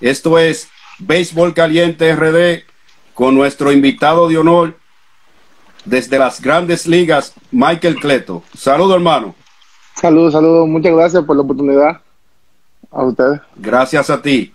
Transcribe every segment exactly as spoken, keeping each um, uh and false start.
Esto es Béisbol Caliente R D con nuestro invitado de honor desde las Grandes Ligas, Michael Cleto. Saludos, hermano. Saludos, saludos. Muchas gracias por la oportunidad. A ustedes. Gracias a ti.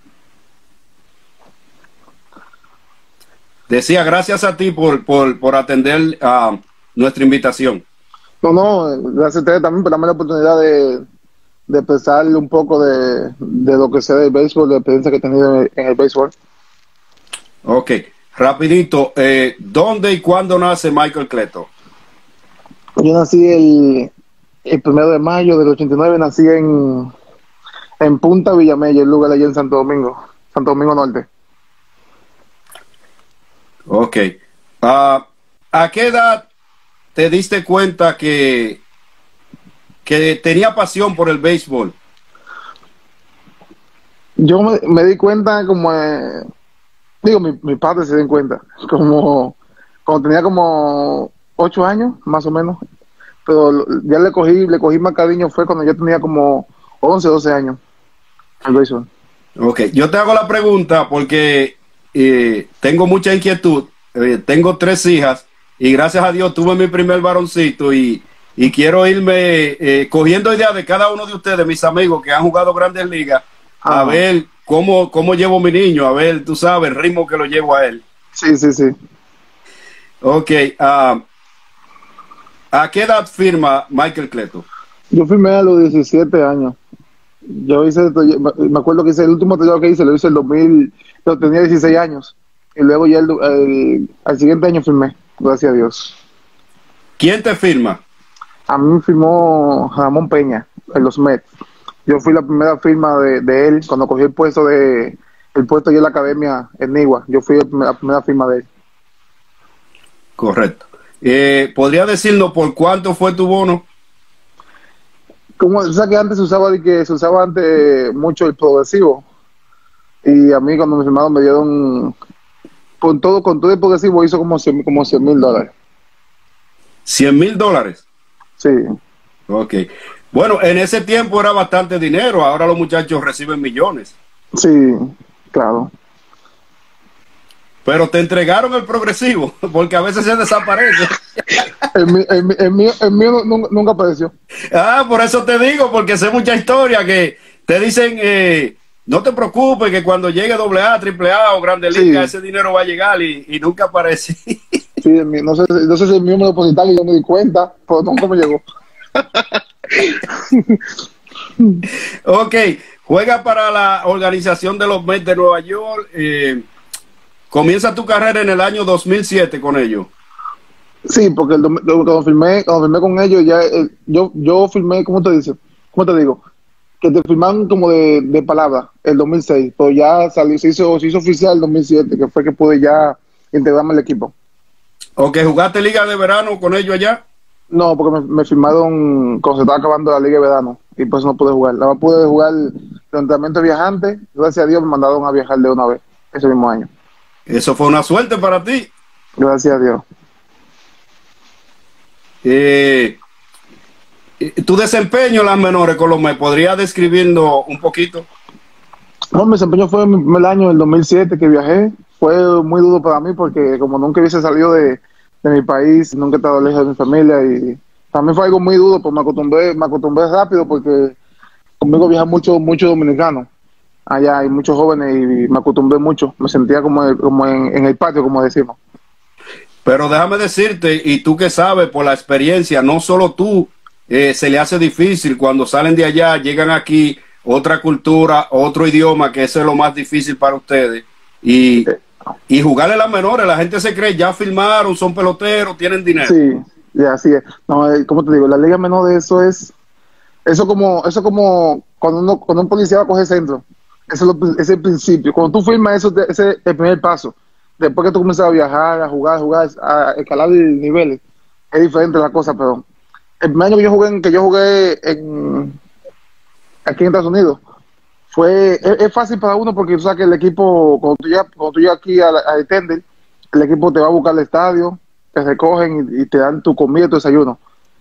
Decía, gracias a ti por, por, por atender a uh, nuestra invitación. No, no, gracias a ustedes también por darme la oportunidad de, de expresar un poco de, de lo que sé del béisbol, de la experiencia que he tenido en, en el béisbol. Ok, rapidito, eh, ¿dónde y cuándo nace Michael Cleto? Yo nací el, el primero de mayo del ochenta y nueve, nací en, en Punta Villamella, el lugar allá en Santo Domingo, Santo Domingo Norte. Ok, uh, ¿a qué edad te diste cuenta que, que tenía pasión por el béisbol? Yo me, me di cuenta como, eh, digo, mi, mi padre se dio cuenta, como cuando tenía como ocho años, más o menos, pero ya le cogí, le cogí más cariño fue cuando yo tenía como once, doce años al béisbol. Ok, yo te hago la pregunta porque eh, tengo mucha inquietud, eh, tengo tres hijas, y gracias a Dios tuve mi primer varoncito y, y quiero irme eh, cogiendo ideas de cada uno de ustedes, mis amigos que han jugado Grandes Ligas, a Ah. ver cómo, cómo llevo mi niño, a ver, tú sabes, el ritmo que lo llevo a él. Sí, sí, sí. Ok, uh, ¿a qué edad firma Michael Cleto? Yo firmé a los diecisiete años. Yo hice, me acuerdo que hice el último trabajo que hice, lo hice en el dos mil, yo tenía dieciséis años. Y luego ya el, el, al siguiente año firmé, gracias a Dios. ¿Quién te firma? A mí me firmó Ramón Peña, en los Mets. Yo fui la primera firma de, de él cuando cogí el puesto de el puesto allí en la academia en Nigua. Yo fui la primera firma de él. Correcto. Eh, ¿Podría decirnos por cuánto fue tu bono? Como o sea que antes se usaba de que se usaba antes mucho el progresivo. Y a mí cuando me firmaron me dieron con todo, con todo el progresivo hizo como cien como cien mil dólares. ¿Cien mil dólares? Sí. Ok. Bueno, en ese tiempo era bastante dinero, ahora los muchachos reciben millones. Sí, claro. Pero te entregaron el progresivo, porque a veces se desaparece. El, mí- el, mí- el mío, el mío nunca, nunca apareció. Ah, por eso te digo, porque sé mucha historia que te dicen, eh, no te preocupes, que cuando llegue doble A, triple A o Grande Liga, Sí. ese dinero va a llegar y, y nunca aparece. Sí, el mío, no sé, no sé si el mío me depositaron y yo me di cuenta, pero nunca me llegó. Ok, juega para la organización de los Mets de Nueva York. Eh, comienza tu carrera en el año dos mil siete con ellos. Sí, porque el, dom- cuando firmé, cuando firmé con ellos, ya eh, yo, yo firmé, ¿cómo te dice? ¿Cómo te digo? Que te firmaron como de, de palabra el dos mil seis, pero ya salió, se hizo, se hizo oficial el dos mil siete, que fue que pude ya integrarme al equipo. Ok, ¿jugaste liga de verano con ellos allá? No, porque me, me firmaron cuando se estaba acabando la liga de verano y pues no pude jugar. Nada más pude jugar el entrenamiento viajante. Gracias a Dios me mandaron a viajar de una vez ese mismo año. Eso fue una suerte para ti. Gracias a Dios. Eh, tu desempeño en las menores con los Mets, ¿podría describirlo un poquito? No, mi desempeño fue en mi primer año, el dos mil siete, que viajé. Fue muy duro para mí porque como nunca hubiese salido de, de mi país, nunca he estado lejos de mi familia y también fue algo muy duro, pues me acostumbré, me acostumbré rápido porque conmigo viajan muchos muchos dominicanos. Allá hay muchos jóvenes y me acostumbré mucho. Me sentía como, como en, en el patio, como decimos. Pero déjame decirte, y tú que sabes por la experiencia, no solo tú, eh, se le hace difícil cuando salen de allá, llegan aquí, otra cultura, otro idioma, que eso es lo más difícil para ustedes. Y, y jugarle a las menores, la gente se cree, ya firmaron, son peloteros, tienen dinero. Sí, y así es. No, eh, como te digo, la liga menor de eso es, eso como, eso como cuando uno, cuando un policía va a coger centro. Eso es, lo, ese es el principio. Cuando tú firmas eso, te- ese es el primer paso. Después que tú comienzas a viajar, a jugar, a jugar, a escalar niveles, es diferente la cosa, pero el primer año que yo jugué, en- que yo jugué en, aquí en Estados Unidos, fue, es, es fácil para uno porque tú sabes que el equipo, cuando tú llegas, cuando tú llegas aquí a, a Tender, el equipo te va a buscar al estadio, te recogen y, y te dan tu comida y tu desayuno.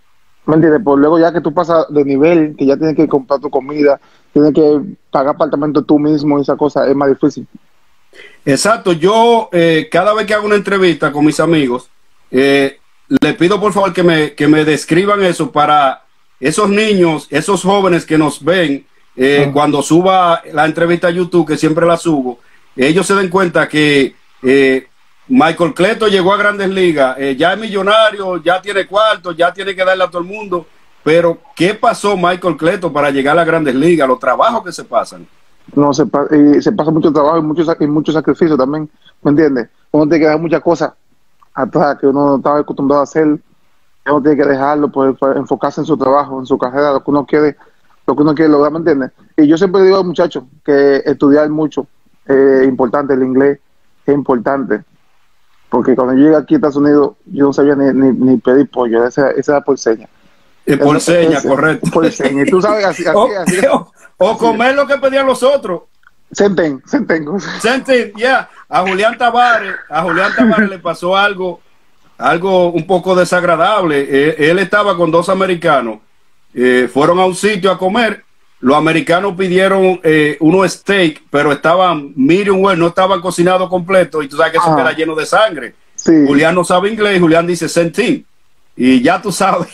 ¿Me entiendes? Pues luego ya que tú pasas de nivel, que ya tienes que comprar tu comida, tienes que pagar apartamento tú mismo, esa cosa es más difícil. Exacto, yo eh, cada vez que hago una entrevista con mis amigos, eh, le pido por favor que me, que me describan eso para esos niños, esos jóvenes que nos ven eh, Ah, cuando suba la entrevista a YouTube, que siempre la subo, ellos se den cuenta que eh, Michael Cleto llegó a Grandes Ligas, eh, ya es millonario, ya tiene cuarto, ya tiene que darle a todo el mundo, pero ¿qué pasó Michael Cleto para llegar a las Grandes Ligas? Los trabajos que se pasan. no, se, pa- y se pasa mucho trabajo y mucho, sac- y mucho sacrificio también, ¿me entiendes? Uno tiene que dejar muchas cosas atrás que uno no estaba acostumbrado a hacer, uno tiene que dejarlo, pues, pues, enfocarse en su trabajo, en su carrera, lo que uno quiere, lo que uno quiere lograr, ¿me entiendes? Y yo siempre digo a los muchachos que estudiar mucho es importante, el inglés es importante, porque cuando yo llegué aquí a Estados Unidos, yo no sabía ni, ni, ni pedir pollo, esa, esa era por seña. Eh, por Eso seña, es correcto. por seña. Y tú sabes, así, así, O, así, o, o así. comer lo que pedían los otros. Senten, senten. Senti, ya, a Julián Tavares, a Julián Tavares le pasó algo, algo un poco desagradable. Eh, él estaba con dos americanos, eh, fueron a un sitio a comer, los americanos pidieron eh, unos steak, pero estaban medium well, no estaban cocinados completos, y tú sabes que eso Ah, queda lleno de sangre. sí, Julián no sabe inglés, Julián dice sentín, y ya tú sabes.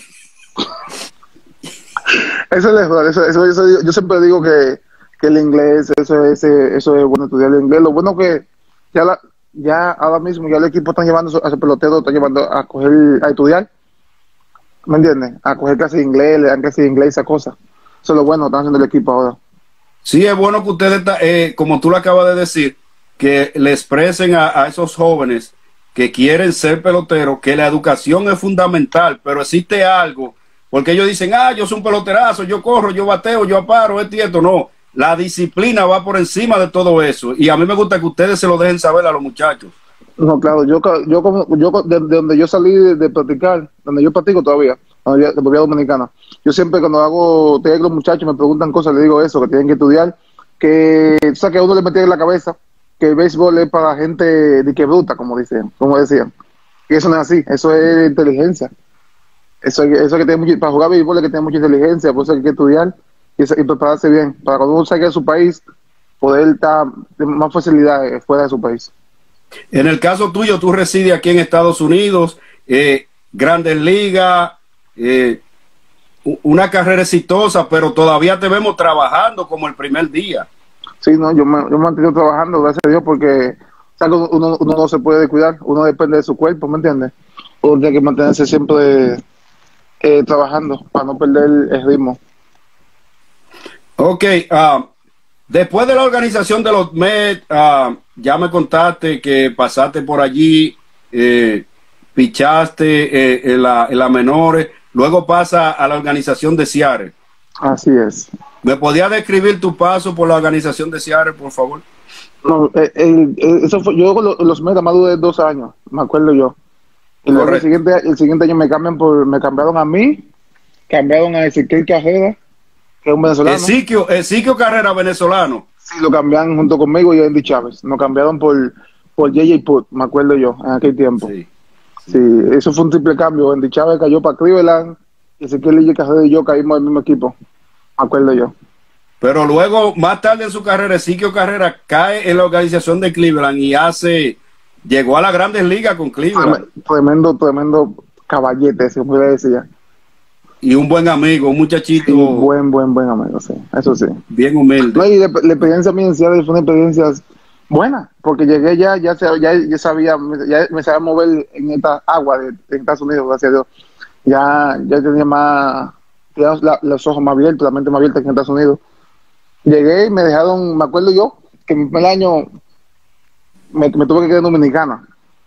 eso es mejor. Eso, eso, eso- yo siempre digo que, que el inglés, eso es, eh, eso es bueno estudiar el inglés. Lo bueno que ya, la, ya ahora mismo ya el equipo está llevando a su pelotero, está llevando a coger, a estudiar, ¿me entiendes? A coger clases de inglés, le dan clases de inglés, esa cosa. Eso es lo bueno que están haciendo el equipo ahora. Sí, es bueno que ustedes, eh, como tú lo acabas de decir, que le expresen a, a esos jóvenes que quieren ser peloteros que la educación es fundamental, pero existe algo, porque ellos dicen, ah, yo soy un peloterazo, yo corro, yo bateo, yo aparo, esto y esto. No, la disciplina va por encima de todo eso. Y a mí me gusta que ustedes se lo dejen saber a los muchachos. No, claro, yo, ca- yo, como, yo co- de, de donde yo salí de, de practicar, donde yo practico todavía, donde yo- de República Dominicana, yo siempre cuando hago, te los muchachos me preguntan cosas, le digo eso, que tienen que estudiar, que, o sea, que a uno le metía en la cabeza que el béisbol es para gente de que bruta, como dicen, como decían. Y eso no es así, eso es inteligencia. Eso, hay que- eso hay que tener mucho, para jugar béisbol hay que tener mucha inteligencia, por eso hay que estudiar y, y prepararse bien, para cuando uno salga de su país, poder estar de más facilidad eh, fuera de su país. En el caso tuyo, tú resides aquí en Estados Unidos, eh, Grandes Ligas, eh, una carrera exitosa, pero todavía te vemos trabajando como el primer día. Sí, no, yo me, yo me he mantenido trabajando, gracias a Dios, porque o sea, uno, uno, uno no se puede descuidar, uno depende de su cuerpo, ¿me entiendes? Uno tiene que mantenerse siempre eh, trabajando para no perder el ritmo. Ok, uh, después de la organización de los Mets, uh, ya me contaste que pasaste por allí, eh, pichaste eh, en, la, en la menores, luego pasa a la organización de Seattle. Así es. ¿Me podías describir tu paso por la organización de Seattle, por favor? No, eh, el- el- eso fue, yo con los, los Mets más duré dos años, me acuerdo yo. Y luego el Correcto. siguiente, el siguiente año me cambian por, me cambiaron a mí, cambiaron a Ezequiel Cajeda, que es un venezolano. Ezequiel, Ezequiel Carrera, venezolano. Sí, lo cambiaron junto conmigo y Andy Chávez. Nos cambiaron por, por J J Put, me acuerdo yo, en aquel tiempo. Sí. Sí, eso fue un triple cambio. Andy Chávez cayó para Cleveland, Ezequiel J. Cajeda y yo caímos al mismo equipo, me acuerdo yo. Pero luego, más tarde en su carrera, Ezequiel Carrera cae en la organización de Cleveland y hace, llegó a las Grandes Ligas con Cleveland. Tremendo, tremendo caballete, se puede decir. Y un buen amigo, un muchachito Sí, buen, buen, buen amigo, sí, eso sí. bien No, humilde. y la, la experiencia mía en Seattle fue una experiencia buena, porque llegué ya, ya, se- ya, ya sabía, ya me sabía mover en esta agua de, de Estados Unidos, gracias a Dios. Ya, ya tenía más, tenía la- los ojos más abiertos, la mente más abierta que en Estados Unidos. Llegué y me dejaron, me acuerdo yo, que en el primer año me, me tuve que quedar en Dominicana.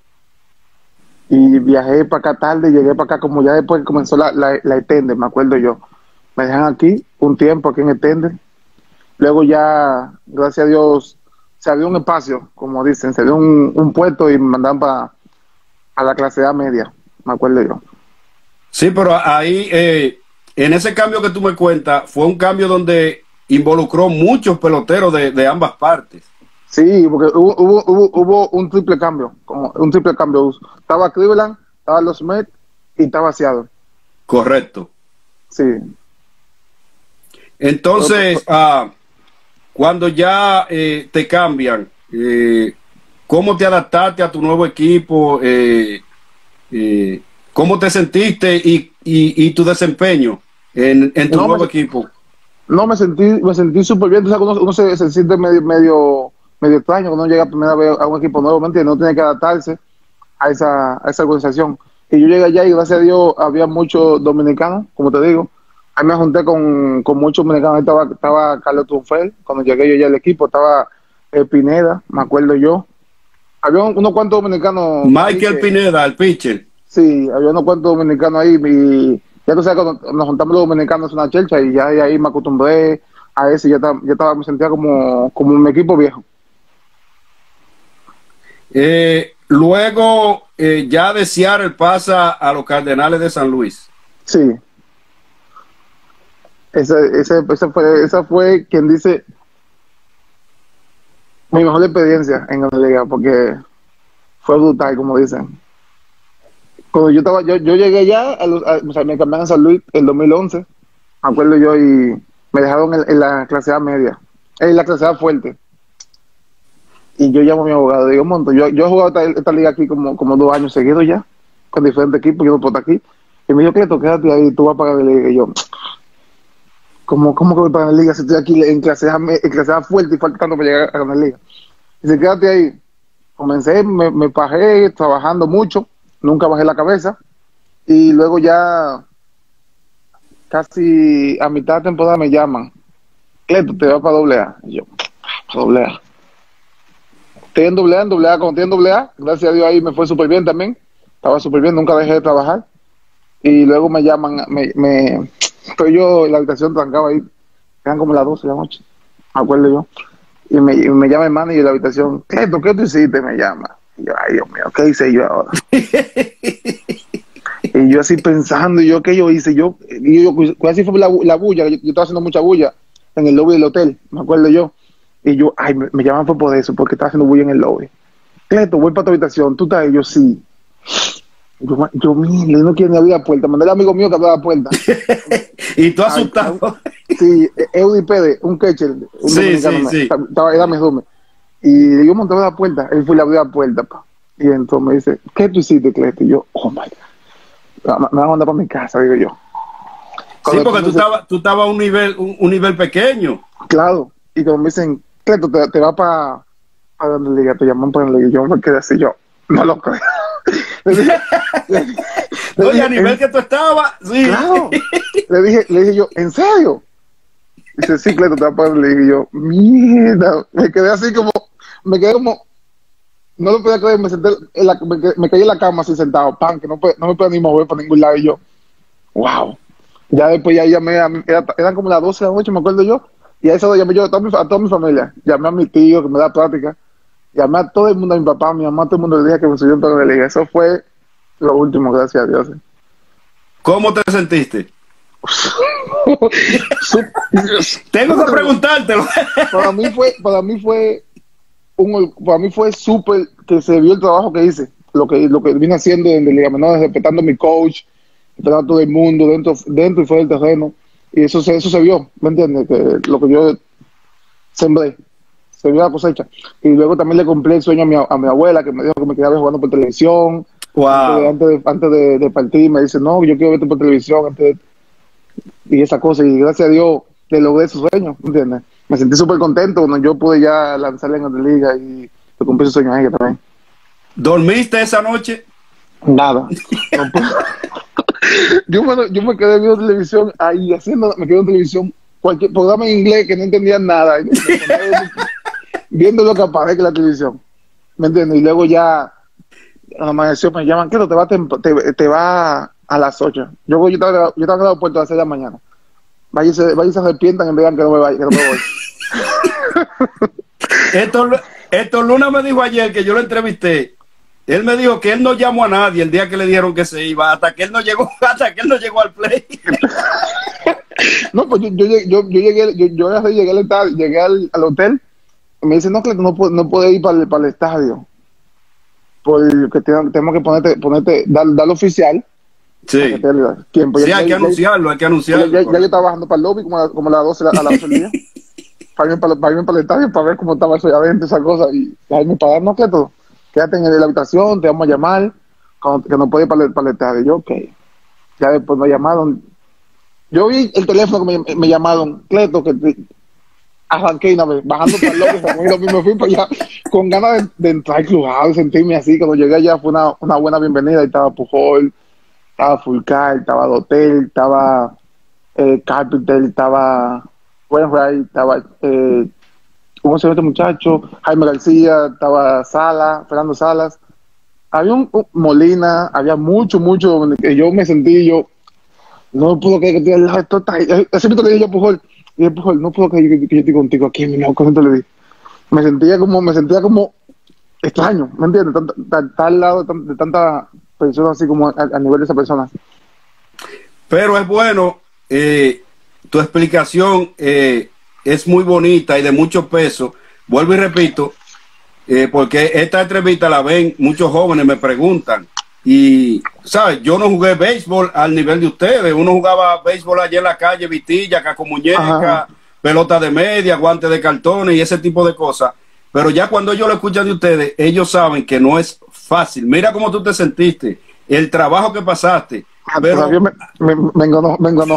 Y viajé para acá tarde, llegué para acá como ya después que comenzó la, la, la extender, me acuerdo yo. Me dejan aquí un tiempo, aquí en extender. Luego ya, gracias a Dios, se abrió un espacio, como dicen, se dio un, un puesto y me mandaron para a la clase A media, me acuerdo yo. Sí, pero ahí, eh, en ese cambio que tú me cuentas, fue un cambio donde involucró muchos peloteros de, de ambas partes. Sí, porque hubo, hubo, hubo, hubo un triple cambio, como un triple cambio. Estaba Cleveland, estaba los Mets y estaba Seattle. Correcto. sí. Entonces, ah, cuando ya eh, te cambian, eh, ¿cómo te adaptaste a tu nuevo equipo? Eh, eh, ¿Cómo te sentiste y, y, y tu desempeño en, en tu No me, nuevo equipo? no me sentí, me sentí súper bien. O sea, uno, uno se, se siente medio, medio, medio extraño cuando uno llega a primera vez a un equipo nuevo, ¿me entiendes? No tiene que adaptarse a esa, a esa organización. Y yo llegué allá y gracias a Dios había muchos dominicanos, como te digo. Ahí me junté con, con muchos dominicanos. Ahí estaba, estaba Carlos Trunfel, cuando llegué yo ya al equipo, estaba eh, Pineda, me acuerdo yo. Había un- unos cuantos dominicanos ahí Michael que, Pineda, el pitcher. sí, había unos cuantos dominicanos ahí. Y ya tú sabes, cuando nos juntamos los dominicanos en una chelcha y ya de ahí me acostumbré a eso. Y ya estaba, ya estaba, me sentía como, como un equipo viejo. Eh, luego, eh, ya de Seattle pasa a los Cardenales de San Luis. Sí, ese, ese, ese fue, esa fue quien dice mi mejor experiencia en la liga, porque fue brutal, como dicen. Cuando yo estaba, yo, yo llegué ya, a los, a- o sea, me cambiaron a San Luis en dos mil once, me acuerdo yo, y me dejaron en, en la clase A media, en la clase A fuerte. Y yo llamo a mi abogado, digo, monto, yo, yo he jugado esta, esta liga aquí como, como dos años seguidos ya, con diferentes equipos, yo no puedo estar aquí. Y me dijo, Cleto, quédate ahí, tú vas a pagar la liga. Y yo, ¿cómo, cómo que voy a pagar la liga si estoy aquí en clase A, me- en clase A fuerte y faltando para llegar a ganar la liga? Dice, quédate ahí. Comencé, me, me bajé trabajando mucho, nunca bajé la cabeza. Y luego ya, casi a mitad de temporada me llaman. Cleto, te vas para doble A. Y yo, para doble A. Estoy en doble A, en doble A, cuando estoy en doble A, gracias a Dios ahí me fue súper bien también. Estaba súper bien, nunca dejé de trabajar. Y luego me llaman, me, me estoy yo en la habitación trancado ahí, eran como las doce de la noche, me acuerdo yo. Y me, y me llama el manager de la habitación, Cleto, ¿qué tú hiciste? Me llama. Y yo, ay Dios mío, ¿qué hice yo ahora? Y yo así pensando, y yo, ¿qué yo hice? Yo, y yo, casi fue la, la bulla, yo, yo estaba haciendo mucha bulla en el lobby del hotel, me acuerdo yo. Y yo, ay, me, me llaman fue por eso, porque estaba haciendo bulla en el lobby. Cleto, voy para tu habitación, ¿tú estás ahí? Yo, sí. Yo, yo mira, no quiero ni abrir la puerta, mandé al amigo mío que abriera la puerta. Y tú Ay, asustado. sí, Eudy Pérez, un catcher, un Sí, dominicano, sí, me, sí. estaba, era mi roommate. Y yo monté la puerta, él fue y le abrió la puerta, pa. Y entonces me dice, ¿qué tú hiciste, Cleto? Y yo, oh my God, me, me van a mandar para mi casa, digo yo. Sí, Cuando porque me tú dice, estabas tú estabas a un nivel, un, un nivel pequeño. claro, y cuando me dicen, Cleto, te, te va para pa donde le diga, te llaman para donde le diga, yo me quedé así, yo, no lo creo. le dije, le, le Oye, dije, a nivel en, que tú estabas, sí. claro, le dije, le dije yo, ¿en serio? Dice, sí, Cleto, te va para donde le diga, y yo, mierda, me quedé así como, me quedé como, no lo podía creer, me senté, en la, me, quedé- me caí en la cama así sentado, pan, que no, puede- no me podía ni mover para ningún lado, y yo, wow. Ya después ya llamé, a, mi- era- eran como las doce de la noche, me acuerdo yo, y a eso llamé yo a toda, mi, a toda mi familia, llamé a mi tío que me da plática, llamé a todo el mundo, a mi papá, a mi mamá, a todo el mundo le dije que me subió en toda la liga. Eso fue lo último, gracias a Dios. ¿Cómo te sentiste? Sup- Tengo que preguntártelo. para mí fue, para mí fue un, para mí fue súper que se vio el trabajo que hice, lo que, lo que vine haciendo en Liga Menor, respetando a mi coach, respetando a todo el mundo dentro, dentro y fuera del terreno, y eso se, eso se vio, ¿me entiendes? Que lo que yo sembré, se vio la cosecha. Y luego también le cumplí el sueño a mi, a mi abuela, que me dijo que me quedaba jugando por televisión, antes, de, Wow. antes, de, antes de, de partir, me dice, no, yo quiero verte por televisión, antes de, y esa cosa, y gracias a Dios le logré su sueño, ¿me entiendes? Me sentí súper contento cuando yo pude ya lanzarle en la liga y le cumplí su sueño a ella también. ¿Dormiste esa noche? Nada. No pude. yo, me, yo me quedé viendo televisión ahí, haciendo, me quedé en televisión, cualquier programa en inglés que no entendía nada, y me ponía viendo lo que aparece en la televisión, ¿me entiendes? Y luego ya a la amaneció me llaman, ¿qué? Te va, te, te va a las ocho. Yo, yo estaba, yo estaba en el aeropuerto a las seis de la mañana. Vaya y se, vaya y se arrepientan y me digan que no me vaya, que no me voy. Esto, esto Luna me dijo ayer que yo lo entrevisté. Él me dijo que él no llamó a nadie el día que le dijeron que se iba, hasta que él no llegó, hasta que él no llegó al play. No, pues yo, yo, yo, yo llegué, yo, yo llegué, al, estadio, llegué al, al hotel y me dicen, no, que no, no puede ir para el, para el estadio. Porque tenemos que ponerte, ponerte dar, dar oficial Sí, tiempo. sí Ya, hay ya, que ya, anunciarlo, hay que ya, anunciarlo. ya, ya yo estaba bajando para el lobby como a, como a las doce, a las doce del día. Para irme para, para irme para el estadio, para ver cómo estaba eso allá adentro, esa cosa. Y dejarme pagar, no, que todo. Quédate en la habitación, te vamos a llamar, cuando, que no puedes ir para el, para el estadio. Yo, ok. Ya después me llamaron. Yo vi el teléfono que me, me llamaron, Cleto, que te, arranqué una vez, bajando para el lobby, me fui para allá con ganas de, de entrar al clubhouse, sentirme así. Cuando llegué allá fue una, una buena bienvenida. Y estaba Pujol, estaba Fulcar, estaba Dotel, estaba eh, Carpenter, estaba Wainwright, estaba eh, ¿cómo se llama este muchacho? Jaime García, estaba Sala, Fernando Salas, había un, un Molina, había mucho, mucho, que yo me sentí, yo no puedo creer que estoy al lado de todo. Ese momento le dije yo a Pujol, y dije, Pujol, no puedo creer que, que yo estoy contigo aquí en mi lado, le dije. Me sentía como, me sentía como extraño, ¿me entiendes? Estar al lado de, tan, de tantas personas así como a, a nivel de esa persona. Pero es bueno, eh, tu explicación eh, es muy bonita y de mucho peso. Vuelvo y repito, eh, porque esta entrevista la ven muchos jóvenes, me preguntan. Y, ¿sabes? Yo no jugué béisbol al nivel de ustedes. Uno jugaba béisbol allá en la calle, vitilla, caco muñeca, ajá, pelota de media, guantes de cartones y ese tipo de cosas. Pero ya cuando ellos lo escuchan de ustedes, ellos saben que no es fácil. Mira cómo tú te sentiste, el trabajo que pasaste. Ah, pero me, me, me engono, me engono,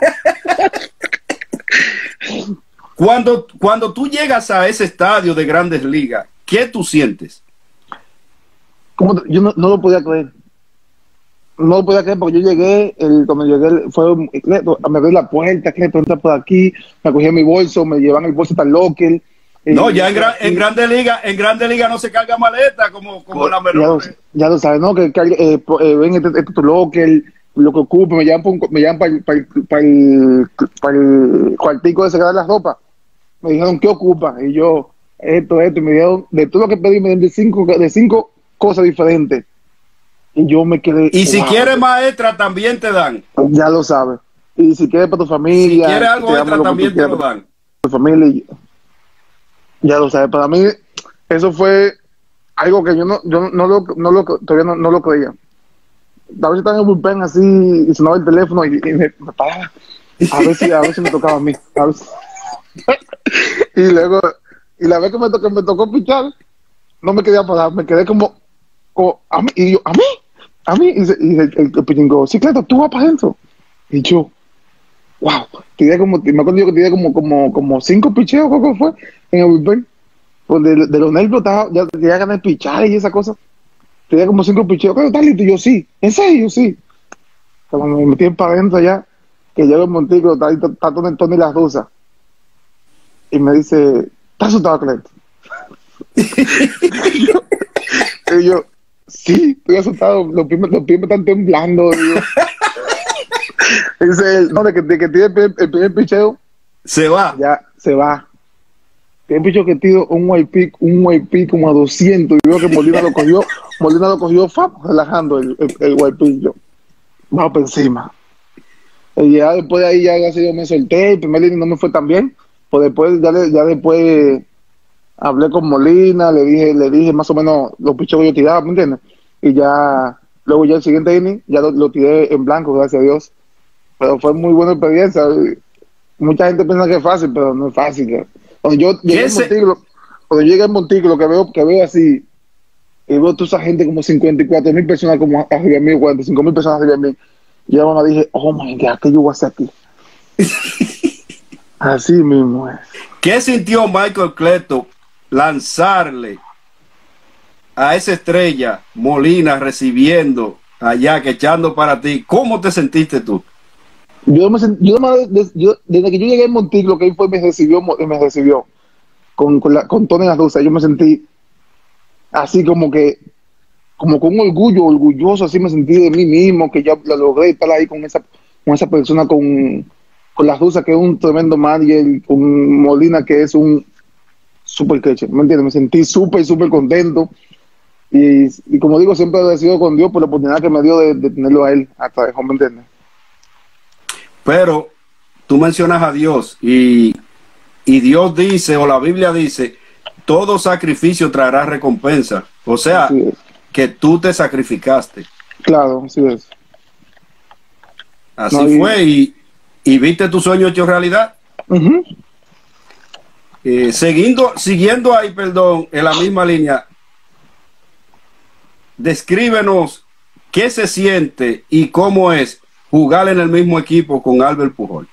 cuando, cuando tú llegas a ese estadio de Grandes Ligas, ¿qué tú sientes? Como yo no, no lo podía creer. No lo podía creer porque yo llegué, el, cuando llegué, fue, me abrió la puerta, que entra por aquí, me cogí mi bolso, me llevan el bolso hasta el locker. No, ya en, gran, en Grande Liga, en Grande Liga no se carga maleta como, como la menor. Ya, ya lo sabes, ¿no? Que, que eh, eh, ven este, este tu locker, lo que ocupe, me llaman, me llaman para el, para el, para el, para el cuartico de sacar las ropas. Me dijeron, ¿qué ocupa? Y yo, esto, esto, y me dieron, de todo lo que pedí, me dieron de cinco, de cinco cosas diferentes. Y yo me quedé. Y si wow, quieres maestra, también te dan. Ya lo sabes. Y si quieres para tu familia. Si quieres algo extra, también te lo dan. Tu familia. Ya lo sabes. Para mí, eso fue algo que yo no, yo no lo, no lo, todavía no, no lo creía. A veces estaba en el bullpen así, y sonaba el teléfono y, y me, me paraba. A ver si, a ver si me tocaba a mí. A ver si. Y luego, y la vez que me tocó, me tocó pichar, no me quería parar, me quedé como, como a mí, y yo, ¿a mí? A mí, y, se, y el, el, el pichingó, sí, claro, tú vas para adentro. Y yo, wow, tiré como, me acuerdo yo que tiré como, como, como cinco picheos, creo que fue, en el bullpen. Pues de, de los nervios estaba, ya quería ganar pichar y esa cosa. Tiré como cinco picheos, claro, ¿estás listo? Y yo, sí, en serio, sí. Cuando me metí para adentro ya, que llego en Montículo, está, está, está Tony, Tony Las Rusas. Y me dice, ¿estás asustado, Cleto? y, yo, y yo, sí, estoy asustado, los pies, los pies me están temblando. Dice, no, de que, de que tiene el, el, el primer picheo. Se va. Ya, se va. Tiene un picheo que tiro un white pick, un white pick como a doscientos. Y veo que Molina lo cogió, Molina lo cogió, fap, relajando el, el, el white pick. Yo, vamos por encima. Y ya después de ahí, ya así yo me solté, el primer inning no me fue tan bien. Pues después, ya, ya después hablé con Molina, le dije, le dije más o menos los picheos que yo tiraba, ¿me entiendes? Y ya, luego ya el siguiente inning, ya lo, lo tiré en blanco, gracias a Dios. Pero fue muy buena experiencia. Mucha gente piensa que es fácil, pero no es fácil. Cuando yo llegué en Montículo, cuando llegué en Montículo, que veo, que veo así, y veo toda esa gente como cincuenta y cuatro mil personas como arriba de mí, cuarenta y cinco mil personas arriba de mí, y yo me dije, oh my God, ¿qué yo voy a hacer aquí? Así mismo es. ¿Qué sintió Michael Cleto lanzarle a esa estrella Molina recibiendo allá, que echando para ti? ¿Cómo te sentiste tú? Yo, me sent, yo, yo desde que yo llegué en Montículo, que ahí fue, me recibió, me recibió con, con, la, con Tony Las Rusas, yo me sentí así como que, como con un orgullo, orgulloso, así me sentí de mí mismo, que ya lo logré estar ahí con esa, con esa persona, con, con Las Rusas, que es un tremendo manager, con Molina, que es un super catcher, ¿me entiendes? Me sentí súper, súper contento. Y, y como digo, siempre agradecido con Dios por la oportunidad que me dio de, de tenerlo a él hasta dejó, ¿me entiendes? Pero tú mencionas a Dios y, y Dios dice, o la Biblia dice, todo sacrificio traerá recompensa. O sea, que tú te sacrificaste. Claro, así es. Así No, y- fue, y, y viste tu sueño hecho realidad. Ujú. Eh, siguiendo, siguiendo ahí, perdón, en la misma línea, descríbenos qué se siente y cómo es jugar en el mismo equipo con Albert Pujol.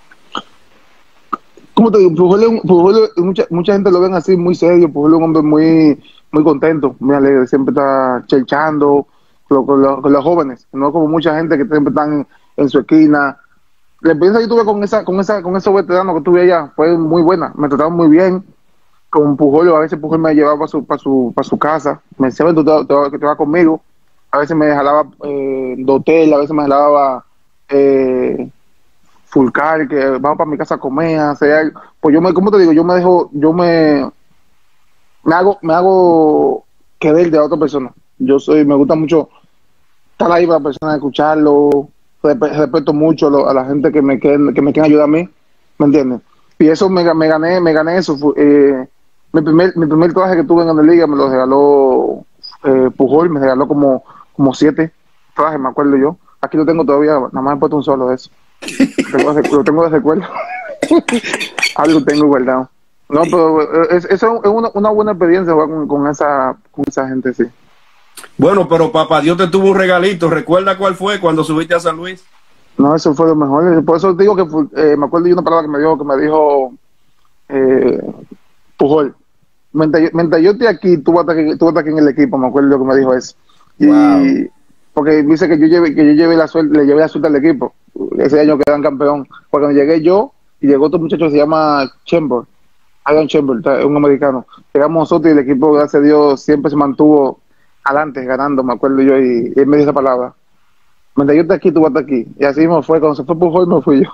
¿Cómo te digo? Pujol, es un- Pujol es- mucha, mucha gente lo ven así muy serio. Pujol es un hombre muy, muy contento, muy alegre, siempre está chelchando con, con los, con los jóvenes, no como mucha gente que siempre están en su esquina. La experiencia que tuve con esa, con esa, con esos veteranos que tuve allá fue muy buena, me trataron muy bien. Con Pujol, a veces Pujol me llevaba para su, para su, para su casa, me decía, "Ven, tú te, te- que te vas conmigo". A veces me jalaba eh, de hotel, a veces me jalaba eh, Fulcar, que vamos para mi casa a comer, a hacer algo. Pues yo me, ¿cómo te digo? Yo me dejo, yo me, me hago, me hago querer de otra persona. Yo soy, me gusta mucho estar ahí para la persona, escucharlo, respe- respeto mucho a, lo- a la gente que me quieren, que me quieren ayudar a mí, ¿me entiendes? Y eso me, ga- me gané, me gané eso. Fu- eh, mi primer, mi primer traje que tuve en la liga me lo regaló eh, Pujol, me regaló como, como siete trajes, me acuerdo yo. Aquí lo tengo todavía, nada más he puesto un solo de eso. Tengo de- lo tengo de recuerdo. Algo tengo guardado. No, pero eh, es, eso es una, una buena experiencia jugar con, con esa, con esa gente, sí. Bueno, pero papá Dios te tuvo un regalito. ¿Recuerda cuál fue cuando subiste a San Luis? No, eso fue lo mejor. Por eso digo que fue- eh, me acuerdo de una palabra que me dijo, que me dijo eh, Pujol. Mientras yo, mientras yo esté aquí, tú vas a estar aquí, tú vas a estar aquí en el equipo, me acuerdo que me dijo eso. Wow. Y porque dice que yo llevé, que yo llevé la suerte, le llevé la suerte al equipo. Ese año quedan campeón. Porque cuando llegué yo, y llegó otro muchacho que se llama Chamber, Ian Chamber, es un americano. Llegamos nosotros y el equipo, gracias a Dios, siempre se mantuvo adelante, ganando, me acuerdo yo, y, y él me dijo esa palabra. Mientras yo esté aquí, tú vas a estar aquí. Y así me fue, cuando se fue Pujol, me fui yo.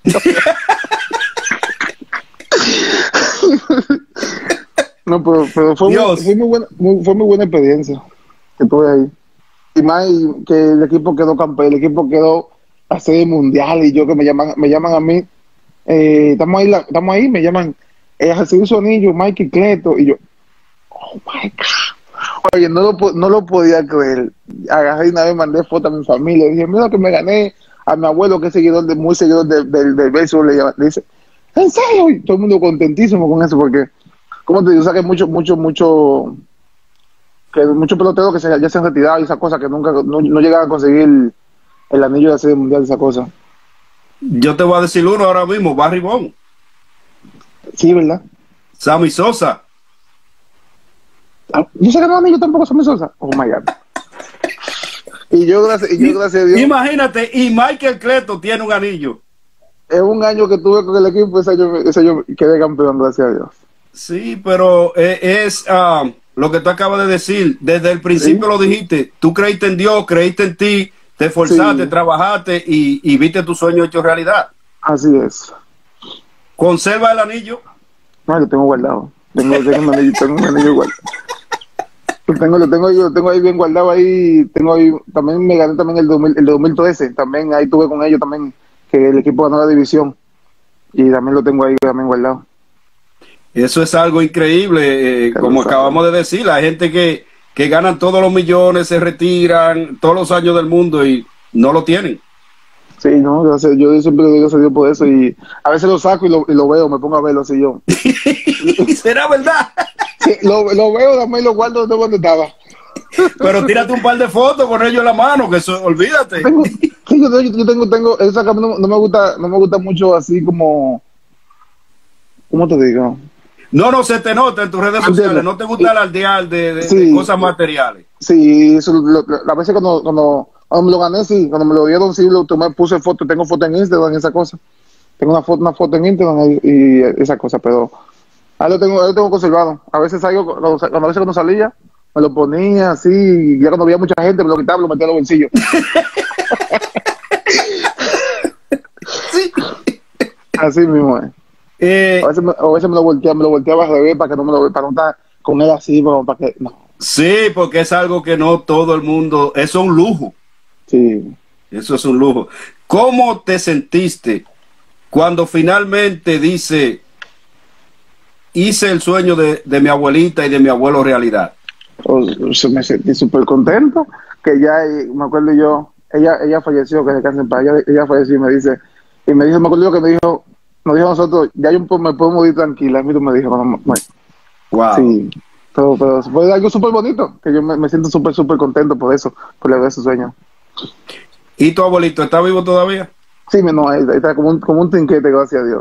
No, pero, pero fue, muy, Dios. fue, muy buena, muy, fue muy buena experiencia que tuve ahí. Y más y que el equipo quedó campeón, el equipo quedó a serie mundial y yo que me llaman, me llaman a mí, eh, estamos ahí, la- estamos ahí, me llaman, eh, a recibir su anillo, Mikey Cleto, y yo, oh my God. Oye, no lo, po- no lo podía creer. Agarré y una vez mandé foto a mi familia, dije, mira que me gané, a mi abuelo que es seguidor de, muy seguidor del de, del béisbol, le, llama- le dice, ¿en serio? Y todo el mundo contentísimo con eso, porque, como te digo, o sea que mucho, mucho, mucho, que muchos peloteros que se, ya se han retirado y esas cosas que nunca, no, no llegan a conseguir el, el anillo de la serie mundial, esa cosa. Yo te voy a decir uno ahora mismo, Barry Bonds, Sí, ¿verdad? Sammy Sosa. Ah, yo sé que no anillo tampoco son Sosa. Oh my God. Y yo, gracias, y yo, I- gracias a Dios, Imagínate, y Michael Cleto tiene un anillo. es un año que tuve con el equipo, ese año, ese año quedé campeón, gracias a Dios. Sí, pero eh, es ah, lo que tú acabas de decir. Desde el Sí, principio lo dijiste. Tú creíste en Dios, creíste en ti, te esforzaste, sí, trabajaste y, y viste tu sueño hecho realidad. así es. Conserva el anillo. No, lo tengo guardado. Tengo, tengo un anillo, tengo un anillo guardado. Lo tengo, lo tengo, ahí, lo tengo ahí bien guardado ahí. Tengo ahí, también me gané también el, dos mil, el dos mil trece. También ahí tuve con ellos también, que el equipo ganó la división. Y también lo tengo ahí también guardado. Eso es algo increíble, eh, Ya lo como sabes. acabamos de decir, la gente que, que ganan todos los millones, se retiran todos los años del mundo y no lo tienen. Sí, no, gracias, yo siempre le doy gracias a Dios por eso. Y a veces lo saco y lo, y lo veo, me pongo a verlo así yo. ¿Será verdad? Sí, lo, lo veo, también lo guardo de donde estaba. Pero tírate un par de fotos con ellos en la mano, que eso, olvídate. Tengo, sí, yo, yo tengo, tengo, esa cámara no, no me gusta, no me gusta mucho así como, ¿cómo te digo? No, no, se te nota en tus redes ¿Entiendes? sociales, no te gusta alardear de, de, de Sí, cosas materiales. sí, eso, lo, lo- a veces cuando, cuando, cuando me lo gané, sí, cuando me lo dieron, sí, lo tomé, puse foto, tengo foto en Instagram, esa cosa. Tengo una foto, una foto en Instagram y, y esa cosa, pero ahí lo tengo, ahí lo tengo conservado. A veces salgo, cuando, cuando, a veces cuando salía, me lo ponía así, y ya cuando había mucha gente, me lo quitaba, me lo metía en los bolsillos. Sí. Así mismo, eh. Eh, A veces, me, a veces me lo volteaba, me lo volteaba al revés para que no me lo, para no estar con él así, para, para que, no, sí, porque es algo que no todo el mundo, eso es un lujo, sí. eso es un lujo. ¿Cómo te sentiste cuando finalmente dice, hice el sueño de, de mi abuelita y de mi abuelo realidad? O, o sea, me sentí súper contento, que ya, eh, me acuerdo yo, ella, ella falleció, que descanse en paz, ella, ella falleció y me dice, y me dijo, me acuerdo que me dijo, nos dijo a nosotros, ya yo me puedo morir tranquila, a mí tú me dijo, no, no, Wow. sí, pero, pero fue algo súper bonito, que yo me, me siento súper, súper contento por eso, por lograr ese sueño. ¿Y tu abuelito está vivo todavía? Sí, no, ahí está como un, como un trinquete, gracias a Dios.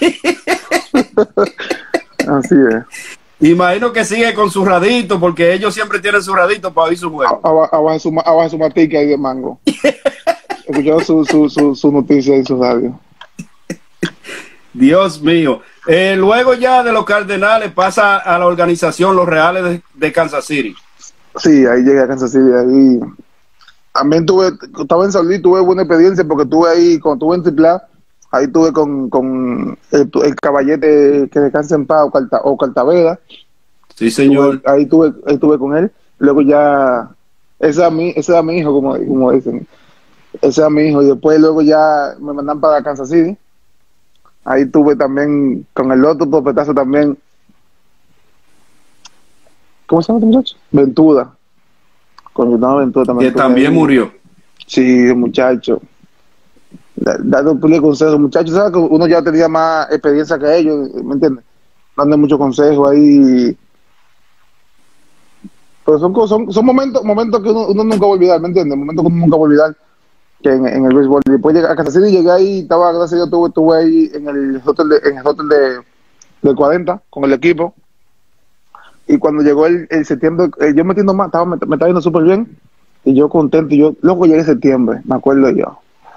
Así es. Imagino que sigue con su radito, porque ellos siempre tienen su radito para oír su juego. Abajo su, abajo su matica ahí de mango. Escuchando su, su, su, su noticia y su radio. Dios mío. Eh, luego ya de los Cardenales pasa a la organización Los Reales de, de Kansas City. Sí, ahí llegué a Kansas City. Ahí también tuve, estaba en San Luis, tuve buena experiencia porque tuve ahí, cuando tuve en Triple A, ahí tuve con, con el, el caballete que descansa en paz o, Carta, o Cartavera. Sí, señor. Tuve, ahí tuve, ahí tuve con él. Luego ya, ese era mi, ese era mi hijo, como, como dicen. Ese era mi hijo. Y después luego ya me mandan para Kansas City. Ahí tuve también con el otro topetazo también. ¿Cómo se llama este muchacho? Ventura. Con Jonathan Ventura también. Que también ahí. Murió. Sí, muchacho. Dando pile consejos. Muchachos, ¿sabes? Que uno ya tenía más experiencia que ellos, ¿me entiendes? Dando muchos consejos ahí. Pero son, son, son momentos, momentos que uno, uno nunca va a olvidar, ¿me entiendes? Momentos que uno nunca va a olvidar que en, en el béisbol. Después llegué a Kansas City, llegué ahí, estaba, gracias a Dios, estuve, estuve ahí en el hotel de, en el hotel de, de cuarenta con el equipo. Y cuando llegó el, el septiembre, eh, yo metiendo más, estaba, me, me estaba yendo súper bien. Y yo contento, y yo, luego llegué en septiembre, me acuerdo yo.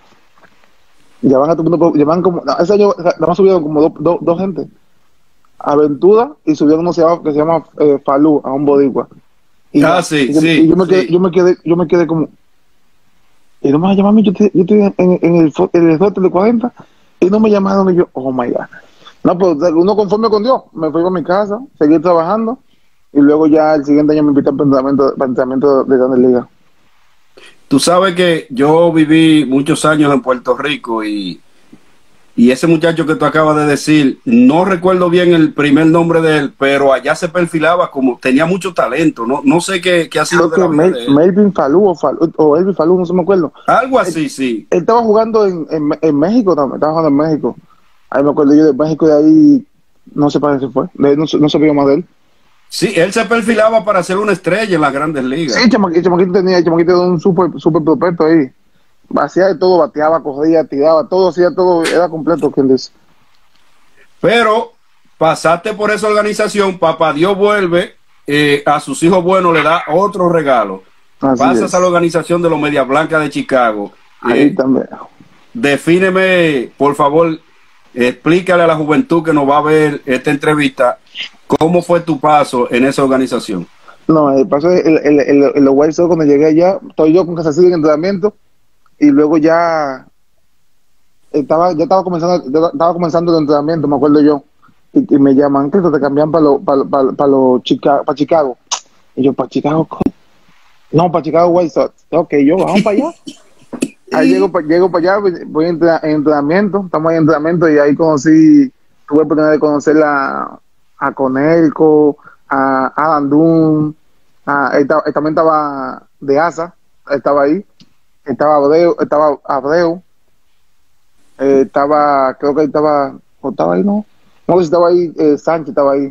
Ya van a todo el mundo, ya van como, ese año nada más subieron como dos do, do gente. Aventura y subieron uno que se llama, que se llama eh, Falú, a un boricua. Y, ah, sí, y, sí. Y yo me quedé, sí. yo me quedé, yo me quedé como, y no me vas a llamar a mí, yo, te, yo estoy en, en el en el hotel de cuarenta, y no me llamaron, y yo, oh my God. No, pues uno conforme con Dios, me fui a mi casa, seguí trabajando, y luego ya el siguiente año me invité al entrenamiento, entrenamiento de Grandes Ligas. Tú sabes que yo viví muchos años en Puerto Rico y, y ese muchacho que tú acabas de decir, no recuerdo bien el primer nombre de él, pero allá se perfilaba como, tenía mucho talento, no no sé qué, qué ha sido de la vida de él. Melvin Falú o, Falú, o Elvin Falú, no se me acuerdo. Algo así, él, sí. Él estaba jugando en, en, en México también, estaba jugando en México. Ahí me acuerdo yo de México, de ahí, no sé para qué se fue, de, no, no sabía más de él. Sí, él se perfilaba para ser una estrella en las Grandes Ligas. Sí, el chamaquito tenía, el chamaquito era un súper super prospecto ahí. Hacía de todo, bateaba, corría, tiraba, todo, hacía todo, era completo, quien dice. Pero pasaste por esa organización, papá Dios vuelve, eh, a sus hijos buenos le da otro regalo. Así Pasas es. a la organización de los Medias Blancas de Chicago. Ahí eh, también. Defíneme, por favor, explícale a la juventud que nos va a ver esta entrevista, ¿cómo fue tu paso en esa organización? No, el paso en el, el, el, el, los White Sox, cuando llegué allá, estoy yo con Kansas City en entrenamiento, y luego ya estaba, ya estaba comenzando, ya estaba comenzando el entrenamiento, me acuerdo yo, y, y me llaman, que te cambian para lo, para, para, para lo Chicago, para Chicago, y yo, ¿para Chicago? No, para Chicago White Sox. Ok, yo, vamos para allá. Ahí llego, llego para allá, voy en entrenamiento, estamos ahí en entrenamiento, y ahí conocí, tuve la oportunidad de conocer a, a Conelco, a Adam Dunn, a, él, él también estaba de Asa, estaba ahí, estaba Abreu, estaba Abreu, eh, estaba, creo que estaba, ¿o estaba ahí, no? No sé si estaba ahí, eh, Sánchez estaba ahí,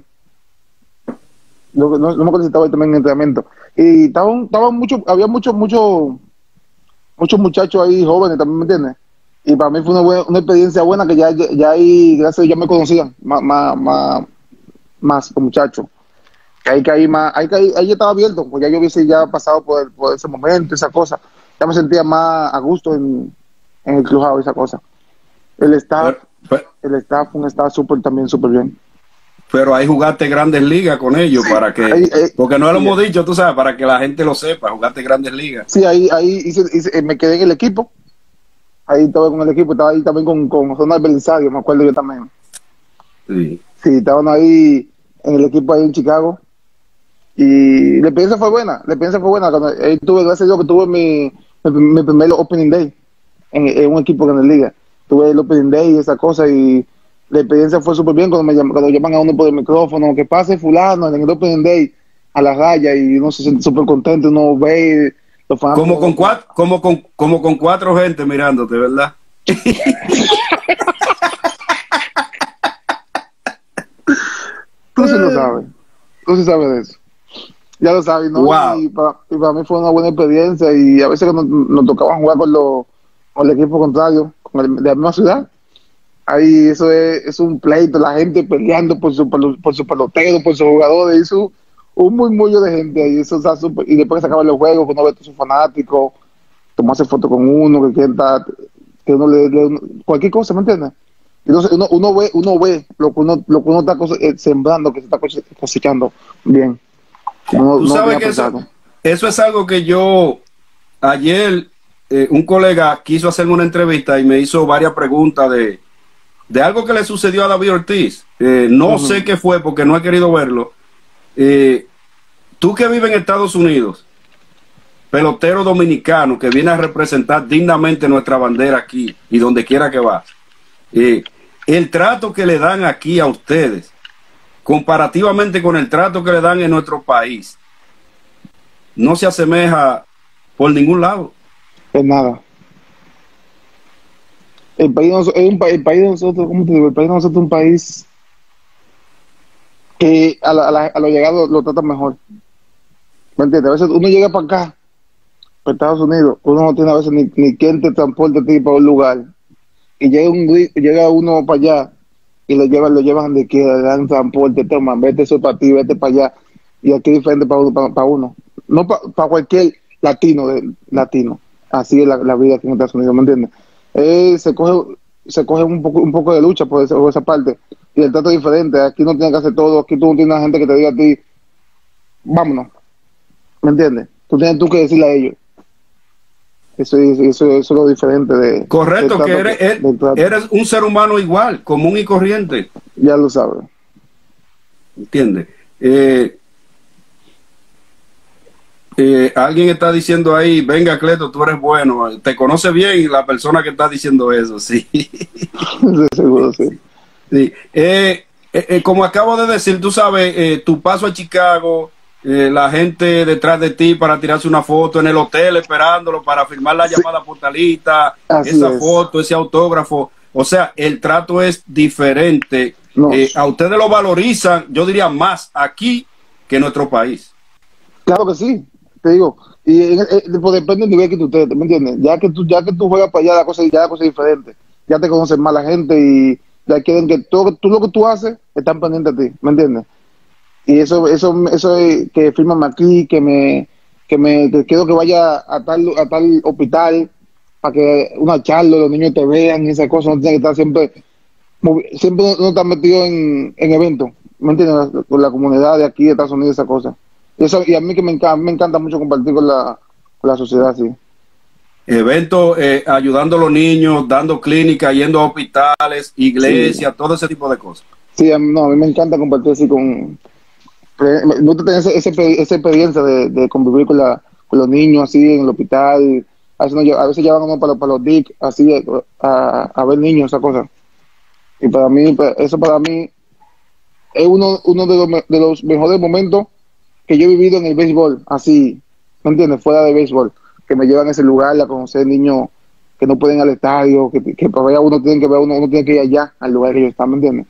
no, no, no me acuerdo si estaba ahí también en entrenamiento, y estaban, estaban mucho, había muchos, muchos, muchos muchachos ahí jóvenes también, ¿me entiendes? Y para mí fue una, buena, una experiencia buena que ya, ya, ya ahí, gracias a Dios, ya me conocían, más, más, más, más con muchachos. Ahí que ahí más, ahí que ahí, ahí estaba abierto, pues ya yo hubiese ya pasado por, el, por ese momento, esa cosa. Ya me sentía más a gusto en, en el clubhouse, esa cosa. El staff, pero, pero, el staff, un staff súper también súper bien. Pero ahí jugaste Grandes Ligas con ellos, sí, para que, ahí, ahí, porque no lo sí, hemos dicho, tú sabes, para que la gente lo sepa, jugaste Grandes Ligas. Sí, ahí, ahí hice, hice, me quedé en el equipo, ahí estaba con el equipo, estaba ahí también con, con Ronald Belisario, me acuerdo yo también. Sí. Sí, estaban ahí en el equipo ahí en Chicago. Y la experiencia fue buena, la experiencia fue buena. Cuando, ahí tuve, gracias a Dios, que tuve mi, mi, mi primer opening day en, en un equipo de la liga. Tuve el opening day y esa cosa, y la experiencia fue súper bien cuando me llaman, cuando llaman a uno por el micrófono, que pase fulano en el opening day a la raya, y uno se siente súper contento, uno ve Los Como con fanáticos. cuatro, como con, como con cuatro gente mirándote, ¿verdad? Tú sí lo sabes. Tú sí sabes de eso. Ya lo sabes, ¿no? Wow. Y para, y para mí fue una buena experiencia. Y a veces cuando nos tocaba jugar con, los, con el equipo contrario, con el de la misma ciudad, ahí eso es, es un pleito, la gente peleando por su, por, los- por su pelotero, por sus jugadores, y su, un murmullo de gente ahí. Eso está súper- y después que se acaban los juegos, uno ve a todos sus fanáticos, tomarse fotos con uno, que quién está, que uno le, le- cualquier cosa, ¿me entiendes? Entonces uno, uno ve, uno ve lo que uno, lo que uno está cose- eh, sembrando, que se está cose- cosechando bien. No, Tú no sabes tenía que eso, pensado. eso es algo que yo, ayer, eh, un colega quiso hacerme una entrevista y me hizo varias preguntas de, de algo que le sucedió a David Ortiz. Eh, no sé Ujú. qué fue porque no he querido verlo. Eh, tú que vives en Estados Unidos, pelotero dominicano que viene a representar dignamente nuestra bandera aquí y donde quiera que va. Eh, el trato que le dan aquí a ustedes, comparativamente con el trato que le dan en nuestro país, no se asemeja por ningún lado. Es nada. El país, de nos- es un pa- el país de nosotros, ¿cómo te digo? El país de nosotros es un país que a, la, a, la- a los llegados lo tratan mejor. ¿Me entiendes? A veces uno llega para acá, para Estados Unidos, uno no tiene a veces ni, ni quien te transporte a ti para un lugar. Y llega, un, gri- llega uno para allá y lo llevan, lo llevan donde quiera, le dan transporte, toman, vete eso para ti, vete para allá. Y aquí es diferente para uno. Para, para uno. No para pa cualquier latino, de, latino. Así es la, la vida aquí en Estados Unidos, ¿me entiendes? Eh, se coge, se coge un poco, un poco de lucha por esa, por esa parte. Y el trato es diferente. Aquí no tienes que hacer todo. Aquí tú no tienes gente que te diga a ti, vámonos. ¿Me entiendes? Tú tienes tú que decirle a ellos. Eso, es- eso, eso es lo diferente de, del Correcto, que trato. eres, Que, er- del trato. eres un ser humano igual, común y corriente, Ya lo sabes. ¿entiendes? Eh, eh, alguien está diciendo ahí, venga Cleto, tú eres bueno, te conoce bien la persona que está diciendo eso, sí. De seguro, sí. Sí. Eh, eh, eh, como acabo de decir, tú sabes, eh, tu paso a Chicago, eh, la gente detrás de ti para tirarse una foto en el hotel esperándolo para firmar la Sí, llamada portalista, así esa es. foto, ese autógrafo. O sea, el trato es diferente. No, Eh, a ustedes lo valorizan, yo diría, más aquí que en nuestro país. claro que sí, te digo. Y eh, eh, pues depende del nivel que tú estés, ¿me entiendes? Ya que tú, ya que tú juegas para allá, la cosa, ya la cosa es diferente. Ya te conocen más la gente y ya quieren que todo, tú lo que tú haces, están pendientes a ti, ¿me entiendes? Y eso, eso, eso es que fírmame aquí, que me, que me, que quiero que vaya a tal, a tal hospital para que una charla, los niños te vean y esas cosas, no tienes que estar siempre, movi- siempre no estás metido en, en eventos, ¿me entiendes? Con la comunidad de aquí de Estados Unidos, esa cosa. Y, eso, y a mí que me encanta, me encanta mucho compartir con la, con la sociedad, sí. Eventos eh, ayudando a los niños, dando clínicas, yendo a hospitales, Sí, iglesias, todo ese tipo de cosas. sí, a mí, no, a mí me encanta compartir así con, me me gusta tener ese, ese- esa experiencia de, de convivir con, la, con los niños así en el hospital. A veces, no, lle- a veces llevan uno para, los- para los D I C, así a, a ver niños, esa cosa. Y para mí, pues, eso para mí es uno, uno de, los, me- de los mejores momentos que yo he vivido en el béisbol, así, ¿me entiendes? Fuera de béisbol, que me llevan a ese lugar a conocer niños que no pueden ir al estadio, que, que para ver a uno tienen que ver a uno, uno tiene que ir allá, al lugar que ellos están, ¿me entiendes?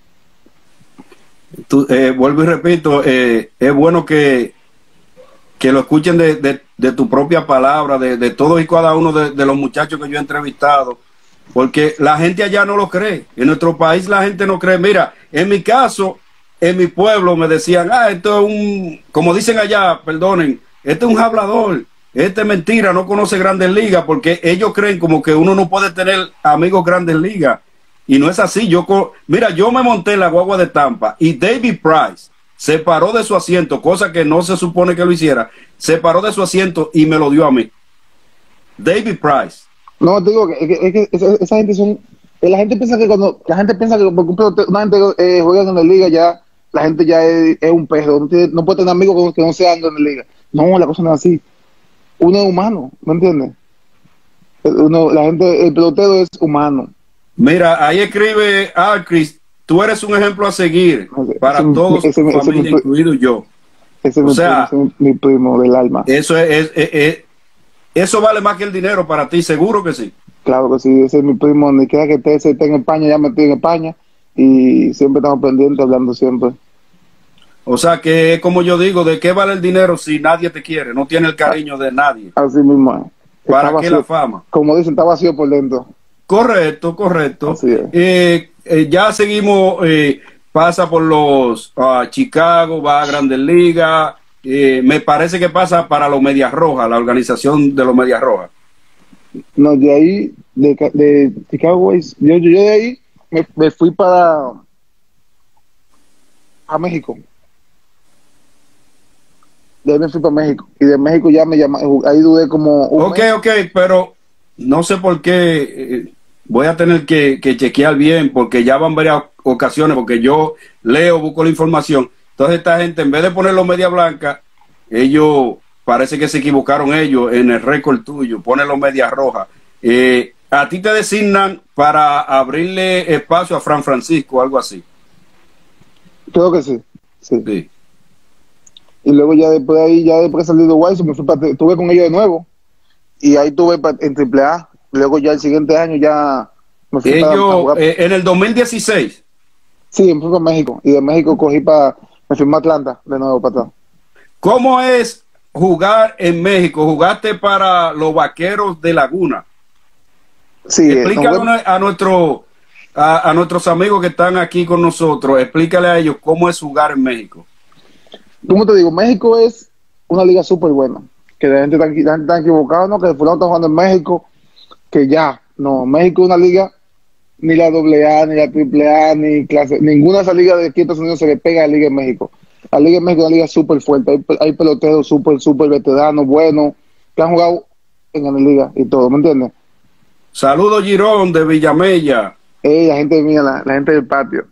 Tú, eh, vuelvo y repito, eh, es bueno que, que lo escuchen de, de, de tu propia palabra, de, de todos y cada uno de, de los muchachos que yo he entrevistado, porque la gente allá no lo cree. En nuestro país la gente no cree. Mira, en mi caso, en mi pueblo me decían, ah, esto es un, como dicen allá, perdonen, este es un hablador, este es mentira, no conoce Grandes Ligas, porque ellos creen como que uno no puede tener amigos Grandes Ligas. Y no es así. Yo, co- mira, yo me monté en la guagua de Tampa y David Price se paró de su asiento, cosa que no se supone que lo hiciera, se paró de su asiento y me lo dio a mí. David Price. No, te digo que, que- es que esa, esa gente son, eh, la gente piensa que cuando, la gente piensa que porque un pelote- una gente eh, juega en la liga ya, la gente ya es, es un perro, no, tiene- no puede tener amigos que, que no sean en la liga. No, la cosa no es así. Uno es humano, ¿me entiendes? Uno, la gente, el pelotero es humano. Mira, ahí escribe Alcris, tú eres un ejemplo a seguir Ese, para todos ese, tu ese, ese, familia, incluido yo. ese es O mi primo, sea, ese es mi primo del alma. eso es, es, es, Eso vale más que el dinero para ti, seguro que sí. Claro que sí, ese es mi primo, ni quiera que esté, ese esté en España, ya metido en España, y siempre estamos pendientes, hablando siempre. O sea que, como yo digo, ¿de qué vale el dinero si nadie te quiere? No tiene el cariño de nadie. Así mismo es. ¿Para Está qué vacío, la fama? como dicen, está vacío por dentro. Correcto, correcto. Así es. Eh, eh, ya seguimos, eh, pasa por los uh, Chicago, va a Grandes Ligas. Eh, me parece que pasa para los Medias Rojas, la organización de los Medias Rojas. No, de ahí, de, de Chicago Boys, yo, yo de ahí me, me fui para a México. De ahí me fui para México. Y de México ya me llamaron, ahí dudé como un Ok, mes. ok, pero no sé por qué, eh, voy a tener que, que chequear bien, porque ya van varias ocasiones, porque yo leo, busco la información. Entonces esta gente, en vez de ponerlo media blanca, ellos, parece que se equivocaron ellos en el récord tuyo, ponen media roja. Eh, a ti te designan para abrirle espacio a Fran Francisco, algo así. Creo que sí, sí. Sí. Y luego ya después de ahí, ya después de salir de Guayso, me fui para, estuve con ellos de nuevo. Y ahí tuve pa- en Triple A. Luego ya el siguiente año ya me fui para, para Ellos, jugar. eh, en el dos mil dieciséis. Sí, me fui para México. Y de México cogí para, me fui a Atlanta de nuevo para atrás. ¿Cómo es jugar en México? ¿Jugaste para los Vaqueros de Laguna? Sí, eh, Explícale no, a, nuestro, a, a nuestros amigos que están aquí con nosotros, explícale a ellos cómo es jugar en México. ¿cómo te digo? México es una liga súper buena. Que la gente está, la gente está equivocada, ¿no? Que el fulano está jugando en México, que ya. No, México es una liga, ni la doble A, ni la triple A, ni clase, ninguna de esas ligas de aquí en Estados Unidos se le pega a la liga en México. La liga en México es una liga súper fuerte. Hay, hay peloteros súper, súper veteranos, buenos, que han jugado en la liga y todo, ¿me entiendes? Saludos Girón de Villamella. Eh, la gente mía, la, la gente del patio.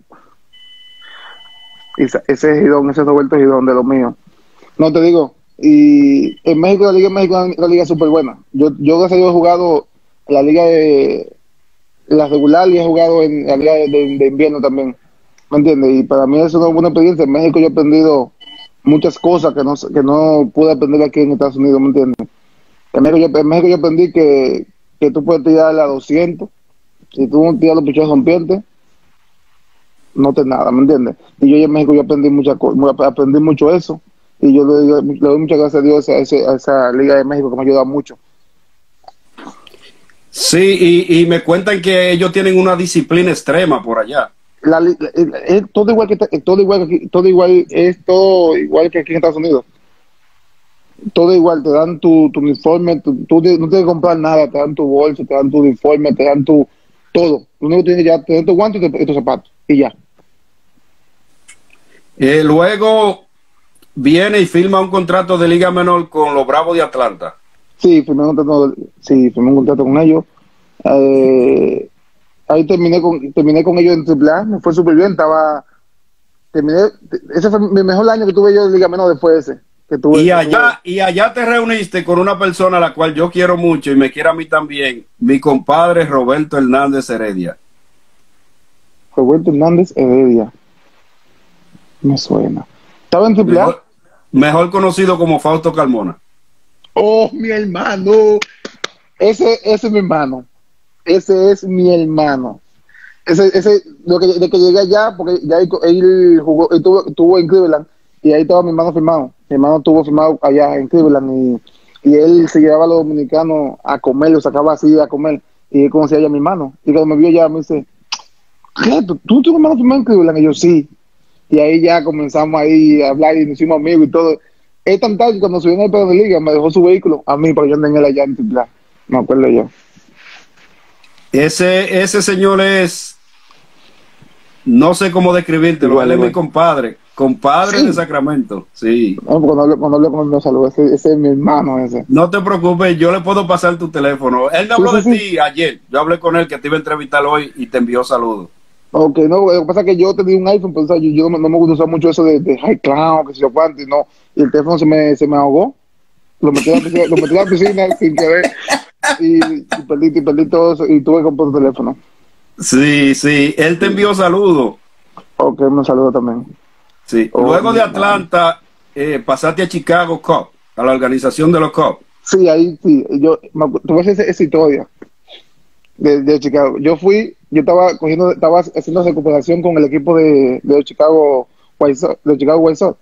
Y ese ese es Girón, ese es Roberto Girón de los míos. No te digo, y en México, la liga en México es una liga súper buena. Yo, yo gracias a Dios he jugado en la liga de la regular y he jugado en la liga de, de, de invierno también, ¿me entiendes? Y para mí es una buena experiencia. En México yo he aprendido muchas cosas que no, que no pude aprender aquí en Estados Unidos, ¿me entiendes? En México yo, en México yo aprendí que, que tú puedes tirar a doscientos, si tú tiras los pichones rompientes, no te nada, ¿me entiendes? Y yo en México yo aprendí muchas cosas, aprendí mucho eso, y yo le, le, le doy muchas gracias a Dios a, ese, a esa Liga de México que me ha ayudado mucho. Sí, y, y me cuentan que ellos tienen una disciplina extrema por allá. La, es todo igual que todo igual que aquí, todo igual es todo igual que aquí en Estados Unidos. Todo igual, te dan tu, tu uniforme, tu, tú no tienes que comprar nada, te dan tu bolso, te dan tu uniforme, te dan tu todo. Lo único que tienes ya, te dan tu guante y tus zapatos, y ya. Eh, luego viene y firma un contrato de Liga Menor con los Bravos de Atlanta. Sí, firmé un contrato, sí, firmé un contrato con ellos. Eh, ahí terminé con, terminé con ellos en Triple A, me fue súper bien, estaba, terminé, ese fue mi mejor año que tuve yo en Liga Menor después de ese. Que tuve, y que allá tuve. y allá te reuniste con una persona a la cual yo quiero mucho y me quiere a mí también, mi compadre Roberto Hernández Heredia. Roberto Hernández Heredia, me suena. ¿Estaba en Triple A? Mejor, mejor conocido como Fausto Carmona. Oh, mi hermano, ese, ese es mi hermano, ese es mi hermano. Ese, ese, lo que, de que llegué allá, porque ya él, él jugó, él tuvo, tuvo en Cleveland, y ahí estaba mi hermano firmado. Mi hermano estuvo firmado allá en Cleveland, y, y él se llevaba a los dominicanos a comer, lo sacaba así a comer, y él conocía ya a mi hermano. Y cuando me vio ya me dice, ¿qué? ¿Tú, tú tienes hermano firmado en Cleveland? Y yo, sí. Y ahí ya comenzamos ahí a hablar y nos hicimos amigos y todo. Es tan tal que cuando subí en el Pedro de Liga me dejó su vehículo a mí para que yo ande en él allá en Triple A. Me acuerdo yo. Ese, ese señor es, no sé cómo describírtelo, Igual, él es igual. mi compadre, compadre Sí. de Sacramento, sí. No, cuando hablo, cuando hablo con él me saluda, ese, ese es mi hermano ese. No te preocupes, yo le puedo pasar tu teléfono. Él me Sí, habló sí, de sí. ti ayer, yo hablé con él que te iba a entrevistar hoy y te envió saludos. Ok, no, lo que pasa es que yo tenía un iPhone, pero o sea, yo, yo no, no me gusta usar mucho eso de, de high cloud, que sé yo cuánto, y no, y el teléfono se me, se me ahogó, lo metí, a la piscina, lo metí a la piscina sin querer, y, y perdí, y perdí todo eso, y tuve que comprar otro teléfono. Sí, sí, él te envió saludos. Ok, me saludo también. Sí. Oh, Luego de mi Atlanta, eh, pasaste a Chicago Cubs, a la organización de los Cubs. Sí, ahí sí. Yo, me acu- te voy a decir esa, esa historia de, de Chicago. Yo fui, yo estaba cogiendo, estaba haciendo recuperación con el equipo de, de los Chicago White Sox, de los Chicago White Sox.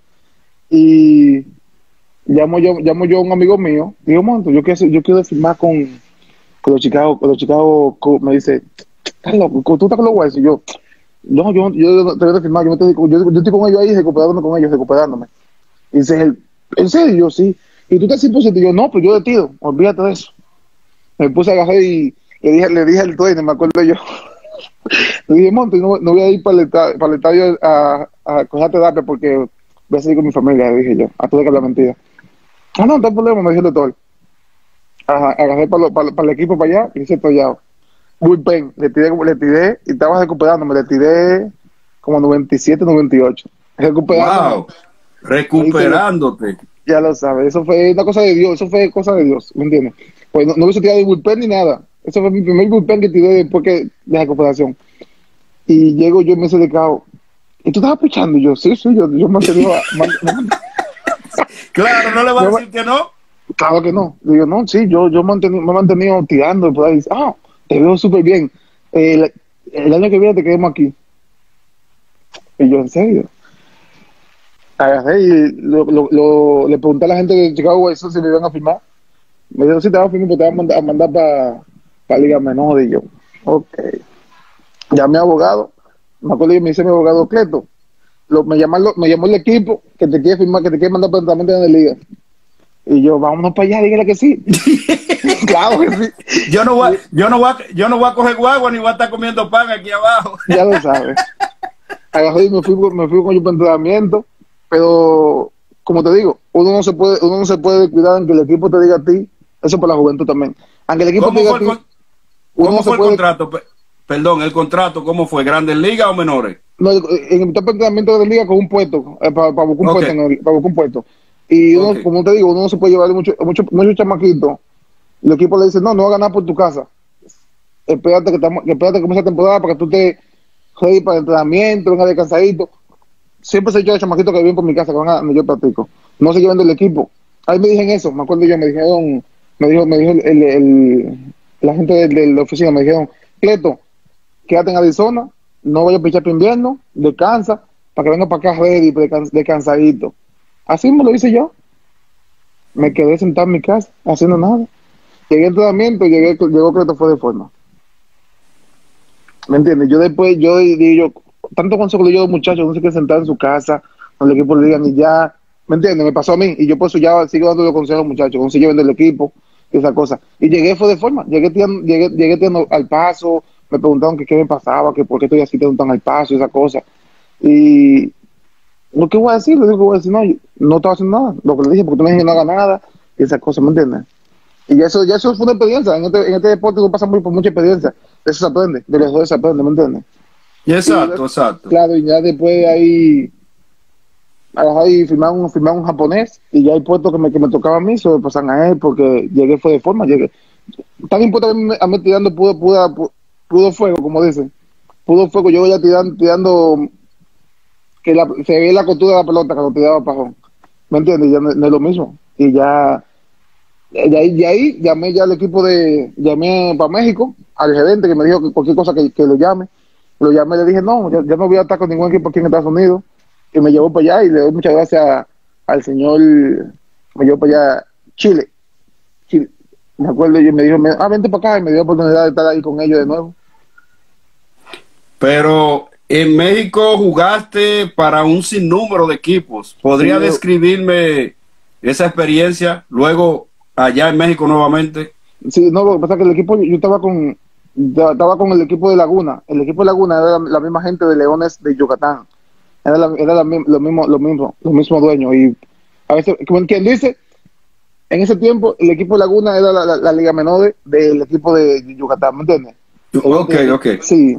Y llamo yo, llamo yo a un amigo mío, digo, Monto, yo quiero, yo quiero firmar con, con los Chicago, con los Chicago, Co-". Me dice, estás loco, tú estás con los White Sox. Y yo, no, yo, yo no te voy a firmar, yo, me estoy, yo, yo estoy con ellos ahí recuperándome con ellos, recuperándome. Y dice él, ¿en serio? Y yo, sí. Y tú estás cien por ciento. Y yo, no, pues yo de tiro, olvídate de eso. Me puse a agarrar y le dije, le dije al dueño, me acuerdo yo. Le dije, Monte, no, no voy a ir para el, esta- para el estadio a, a coger terapia porque voy a salir con mi familia, le dije yo, a todo que hablar mentira. Ah, no, no hay problema, me dijo el doctor. Ajá, agarré para, lo- para, para el equipo para allá y hice toallado. Bullpen, le tiré, como- le tiré y estaba recuperándome, le tiré como noventa y siete, noventa y ocho. Recuperándome, Wow, me hice lo, recuperándote. ya lo sabes, eso fue una cosa de Dios, eso fue cosa de Dios, ¿me entiendes? Pues no, no hubiese tirado de bullpen ni nada. Eso fue mi primer bullpen que tiré después que, de recuperación. Y llego yo me de cabo. ¿Y tú estabas pichando? Y yo, sí, sí, yo, yo mantenía, man, man, Claro, no le va a me decir que no. claro que no. Digo, no, sí, yo, yo mantení, me he mantenido tirando. Y por ahí dice, ah, te veo súper bien. El, el año que viene te quedemos aquí. Y yo, ¿en serio? Agarré y lo, lo, lo- le pregunté a la gente de Chicago eso si me iban a firmar. Me dijo, sí, te vas a firmar, pero te van a mandar, a mandar para pa Liga Menor. Y yo, ok. Llamé a abogado. Me acuerdo que me dice mi abogado Cleto. Lo, me, llamaron, me llamó el equipo que te quiere firmar, que te quiere mandar para el tratamiento de la liga. Y yo, vámonos para allá, dígale que sí. Claro que sí. Yo no voy, Y yo no voy, a- yo no voy a coger guagua ni voy a estar comiendo pan aquí abajo. ya lo sabes. Agarré y me fui, me fui con el entrenamiento, pero como te digo, uno no se puede, uno no se puede descuidar en que el equipo te diga a ti, eso por la juventud también. Aunque el equipo te ¿Cómo diga fue a el, ti, con- uno no cómo se fue el puede, contrato? Pe- Perdón, el contrato, ¿cómo fue? ¿Grandes ligas o menores? no, en el top entrenamiento de la liga con un puesto, eh, para, para buscar un Ok, puesto, en el- para buscar un puesto. Y ok. uno, como te digo, uno no se puede llevar mucho, mucho, muchos chamaquitos. El equipo le dice, no, no va a ganar por tu casa. Espérate que, estamos, que espérate que comience la temporada para que tú te ready para el entrenamiento, venga descansadito. Siempre se echó chamaquitos que viven por mi casa, que van a donde yo practico. No se llevan del equipo. Ahí me dijeron eso, me acuerdo yo, me dijeron, me dijo, me dijo el, el, el- la gente de, de la oficina, me dijeron, Cleto, quédate en Arizona, no vayas a pichar para invierno, descansa, para que venga para acá ready, descans- descansadito. Así me lo hice yo. Me quedé sentado en mi casa, haciendo nada. Llegué al entrenamiento, llegué, llegó Cleto fue de forma. ¿Me entiendes? Yo después, yo digo, yo, tanto consejo le doy a los muchachos, no se queden sentados en su casa, cuando el equipo le digan y ya, ¿me entiendes? Me pasó a mí, y yo por eso ya sigo dando los consejos a los muchachos, cómo se lleven del equipo, y esa cosa. Y llegué fue de forma, llegué tirando, llegué, llegué tirando al paso, me preguntaron que qué me pasaba, que por qué estoy así tirando tan al paso, y esa cosa. Y lo que voy a decir, le digo que voy a decir, no, yo no estaba haciendo nada, lo que le dije, porque tú me dijiste que no haga nada, y esa cosa, ¿me entiendes? Y eso, ya eso fue una experiencia. En este, en este deporte tú pasas muy, por mucha experiencia. De eso se aprende. De los dos se aprende, ¿me entiendes? Y Y exacto, exacto. claro, y ya después de ahí, ahí firmaron, un, firmaron un japonés. Y ya el puesto que me, que me tocaba a mí se lo pasan a él porque llegué fue de forma. Llegué. Tan importante a mí, a mí tirando pudo, pudo, pudo fuego, como dicen. Pudo fuego. Yo ya tirando, tirando que la, se ve la costura de la pelota cuando tiraba pajón. ¿Me entiendes? Ya no, no es lo mismo. Y ya. De ahí, de ahí llamé ya al equipo de, llamé para México, al gerente que me dijo que cualquier cosa que, que lo llame, lo llamé, le dije, no, ya, ya no voy a estar con ningún equipo aquí en Estados Unidos, y me llevó para allá y le doy muchas gracias a- al señor, me llevó para allá, Chile, Chile, me acuerdo, y me dijo, me- ah, vente para acá, y me dio la oportunidad de estar ahí con ellos de nuevo. Pero en México jugaste para un sinnúmero de equipos. ¿Podría Sí, yo- describirme esa experiencia luego allá en México nuevamente? sí, no, lo que pasa es que el equipo, yo estaba con, ya estaba con el equipo de Laguna, el equipo de Laguna era la, la misma gente de Leones de Yucatán. Era, la, era la, lo mismo, lo mismo, los mismos dueños. Y a veces, como quien dice, en ese tiempo el equipo de Laguna era la, la, la liga menor de- del equipo de Yucatán, ¿me entiendes? Ok, ok. Sí,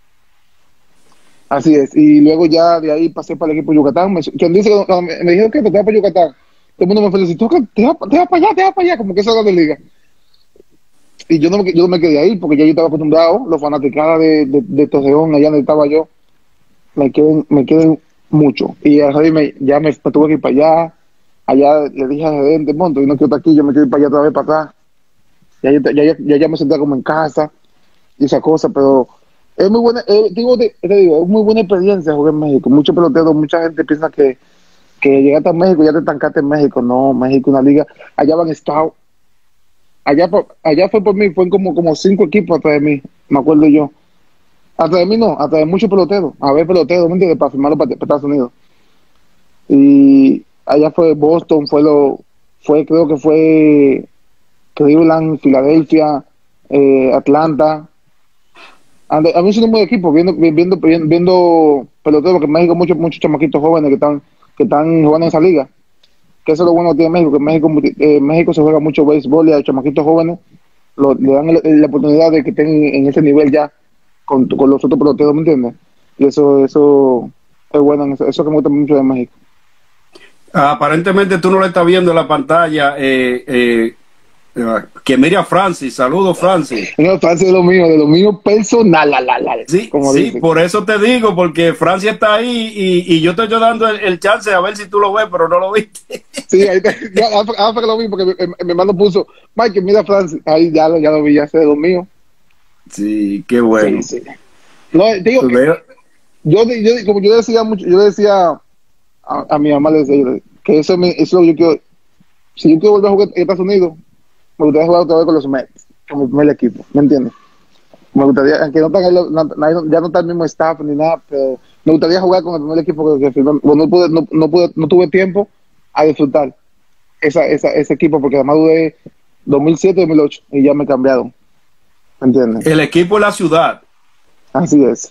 así es. Y luego ya de ahí pasé para el equipo de Yucatán. Me, quien dice, cuando me, me dijeron que te vas para Yucatán, todo el mundo me felicitó, que te vas, te vas para allá, te vas para allá, como que eso era de liga. Y yo no, me- yo no me quedé ahí porque ya yo estaba acostumbrado, los fanaticadas de, de, de Torreón, allá donde estaba yo, me queden, me queden mucho. Y a Javi me, ya me, me tuve que ir para allá, allá le dije al gerente, monto, yo no quiero estar aquí, yo me quiero ir para allá otra vez para acá. Ya, ya, ya, ya, ya me sentía como en casa y esa cosa, pero es muy buena, eh, digo, te, te digo, es muy buena experiencia jugar en México. Muchos peloteros, mucha gente piensa que, que llegaste a México ya te estancaste en México. No, México una liga, allá van scout. Allá, por- allá fue por mí, fue como, como cinco equipos atrás de mí, me acuerdo yo. Atrás de mí no, atrás de muchos peloteros, a ver peloteros, ¿me entiendes? Para firmarlo para, para Estados Unidos. Y allá fue Boston, fue lo, fue, creo que fue Cleveland, Filadelfia, eh, Atlanta. Ande- A mí es un número de equipos, viendo, vi- viendo, viendo, viendo peloteros, porque en México hay muchos, muchos chamaquitos jóvenes que están, que están jugando en esa liga. Que eso es lo bueno que tiene México, que en México, eh, México se juega mucho béisbol y a los chamaquitos jóvenes lo- le dan el- la oportunidad de que estén en ese nivel ya con, con los otros peloteros, ¿me entiendes? Y eso, eso es bueno, eso, eso que me gusta mucho de México. Aparentemente tú no lo estás viendo en la pantalla. Eh, eh, eh, que mire a Francis. Saludos, Francis. No, Francia de lo mío, de lo mío personal, la, la, la, Sí, como sí, dicen. por eso te digo, porque Francia está ahí y, y yo te estoy dando el, el chance a ver si tú lo ves, pero no lo viste. Sí, ahí está, ya, ah, fue ah, fue que lo vi, porque mi, mi- mi hermano puso, Mike, mira Francia, ahí ya, lo- ya lo vi, ya sé de lo mío. Sí, qué Sí, bueno. sí. No, te digo, Pues veo- yo, yo, como yo decía mucho, yo decía a, a mi mamá, le decía yo, que eso, me, eso yo quiero, si yo quiero volver a jugar en Estados Unidos, me gustaría jugar otra vez con los Mets, como el primer equipo, ¿me entiendes? Me gustaría, aunque no están, no- no- ya no está el mismo staff ni nada, pero me gustaría jugar con el primer equipo que, que firmé. Bueno, no, pude, no, no, pude, no tuve tiempo a disfrutar esa, esa, ese equipo, porque además duré dos mil siete, dos mil ocho y ya me cambiaron, ¿me entiendes? el equipo es la ciudad, Así es.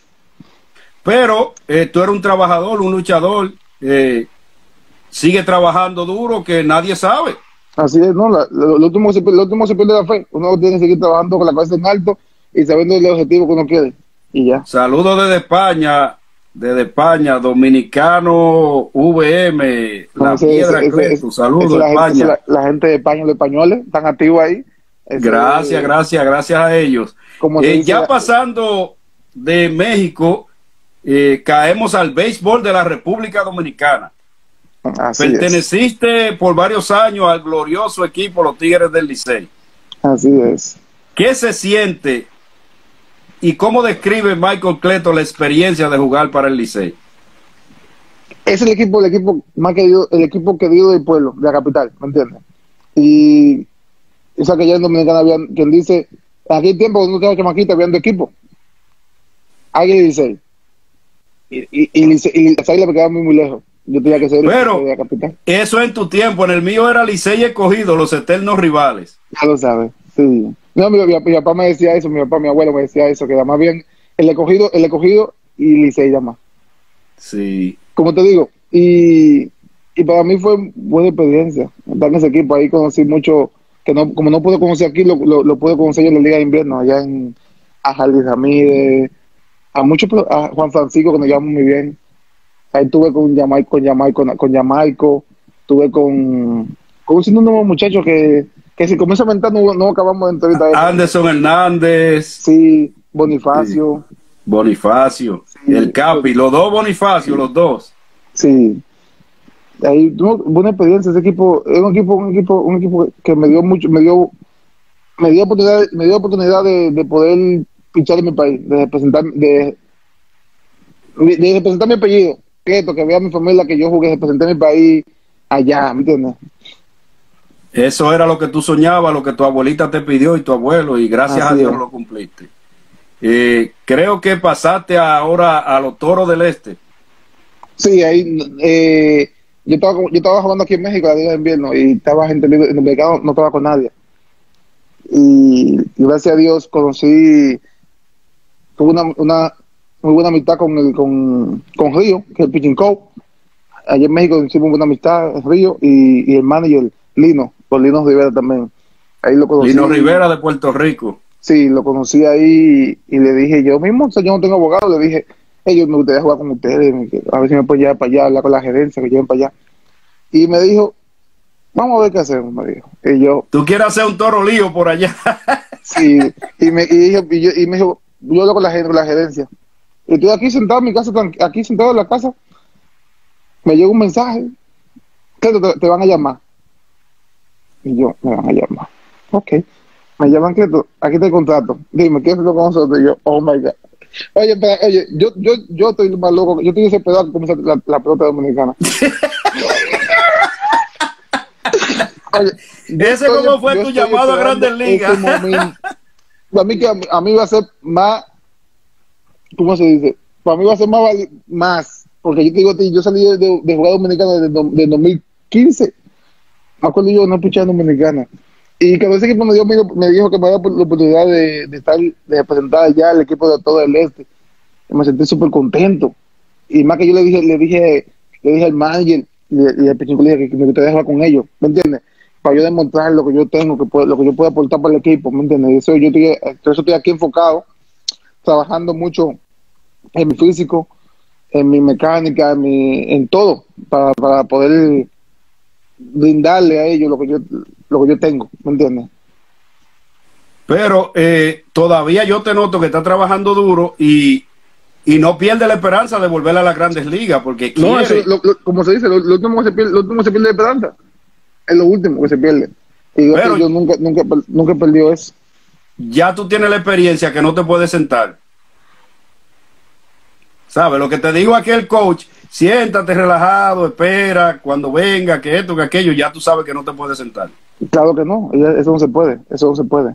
pero eh, tú eres un trabajador, un luchador, eh, sigue trabajando duro que nadie sabe. Así es, ¿no? La- lo, lo último se, pierde- lo último se pierde la fe. Uno tiene que seguir trabajando con la cabeza en alto y sabiendo el objetivo que uno quiere. Y ya. Saludos desde España, desde España, Dominicano V M, No, La ese, ese, Piedra ese, ese- Crespo, ese saludos la, gente, ese España. la, la gente de España, los españoles, están activos ahí. Gracias, Ese, gracias, gracias a ellos. como se Eh, dice, ya pasando de México, eh, caemos al béisbol de la República Dominicana. así es, Perteneciste por varios años al glorioso equipo Los Tigres del Licey. así es. ¿Qué se siente y cómo describe Michael Cleto la experiencia de jugar para el Licey? Es el equipo, el equipo más querido, el equipo querido del pueblo, de la capital, ¿me entiendes? Y esa que ya en Dominicana había quien dice, en aquel tiempo cuando uno estaba chamaquita había dos equipos, Águila y Licey. Y, y, y, Licey- y las Águilas me quedaban muy, muy lejos. Yo tenía que ser el equipo Pero de la capital. eso en tu tiempo, en el mío era Licey Escogido, los eternos rivales. Ya lo sabes, sí. No, mi, mi- mi papá me decía eso, mi papá, mi abuelo me decía eso, que era más bien el escogido, el escogido y Licey nada más. Sí. Como te digo, y, y para mí fue buena experiencia estar en ese equipo. Ahí conocí mucho, que no, como no puedo conocer aquí, lo, lo, lo puedo conocer en la Liga de Invierno, allá en a Jarvis Ramírez, a muchos, a Juan Francisco, que nos llevamos muy bien. Ahí estuve con Jamaico, con Jamaico, con Jamaico, estuve con, con un sinnúmero de muchachos que, que si comienza a mentar no, no acabamos de entrevistar. Anderson Hernández, Sí, sí, Bonifacio, Bonifacio, el sí, Capi, los dos Bonifacio, los dos. sí. Ahí tuve buena experiencia. Ese equipo es un equipo, un equipo, un equipo que me dio mucho, me dio, me dio oportunidad, me dio oportunidad de, de poder pichar en mi país, de representar, de, de representar mi apellido, que esto, que vea mi familia que yo jugué, representé mi país allá, ¿me entiendes? Eso era lo que tú soñabas, lo que tu abuelita te pidió y tu abuelo, y gracias Así a Dios es. lo cumpliste. Eh, creo que pasaste ahora a los Toros del Este. Sí, ahí eh, yo estaba yo estaba jugando aquí en México la Liga de Invierno y estaba gente libre en el mercado, no estaba con nadie. Y, y gracias a Dios conocí, tuve una, una muy buena amistad con el con, con Río, que es el pitching coach. Allá en México hicimos buena amistad, Río, y, y el manager Lino, con Lino Rivera también. Ahí lo conocí. Lino Rivera de Puerto Rico. Sí, lo conocí ahí y, y le dije, yo mismo, o sea, yo no tengo abogado, le dije, hey, yo me gustaría jugar con ustedes, me- a ver si me pueden llevar para allá, hablar con la gerencia, que lleven para allá. Y me dijo, vamos a ver qué hacemos, me dijo. Y yo, Tú quieres hacer un toro lío por allá. sí, y me, y dije, y yo- y me dijo, yo hablo con la, gen- con la gerencia. Y estoy aquí sentado en mi casa, tranqui- aquí sentado en la casa, me llega un mensaje, Cleto, te, te van a llamar. Y yo, me van a llamar. Ok. Me llaman, Cleto, aquí te contrato. Dime, ¿qué es lo con nosotros? Y yo, oh my God. Oye, espera, oye, yo, yo, yo estoy más loco. Yo estoy desesperado como la, la pelota dominicana. Oye, ¿Ese estoy, cómo fue tu llamado a Grandes Ligas? Para mí, que a, a mí va a ser más, ¿cómo se dice? Para mí va a ser más, más porque yo te digo a ti, yo salí de, de, de jugar dominicano desde de dos mil quince. Me acuerdo yo no escuchaba dominicana. Y cada vez que me, dio, me dijo que me daba la oportunidad de, de estar, de representar ya el equipo de todo el este. Y me sentí súper contento. Y más que yo le dije, le dije, le dije al manager y, y al principio le dije que me gustaría jugar con ellos, ¿me entiendes? Para yo demostrar lo que yo tengo, que puedo, lo que yo puedo aportar para el equipo, ¿me entiendes? Y eso yo estoy, por eso estoy aquí enfocado, trabajando mucho en mi físico, en mi mecánica, en, mi, en todo, para, para poder brindarle a ellos lo que yo, lo que yo tengo, ¿me entiendes? Pero eh, todavía yo te noto que estás trabajando duro y, y no pierdes la esperanza de volver a las Grandes Ligas, porque quiere... No, eso, lo, lo, como se dice, lo, lo, último que se pierde, lo último que se pierde la esperanza. Es lo último que se pierde. Y Pero, yo nunca, nunca, nunca he perdido eso. Ya tú tienes la experiencia que no te puedes sentar. ¿Sabes? Lo que te digo aquí el coach, siéntate relajado, espera, cuando venga, que esto, que aquello, ya tú sabes que no te puedes sentar. Claro que no, eso no se puede, eso no se puede.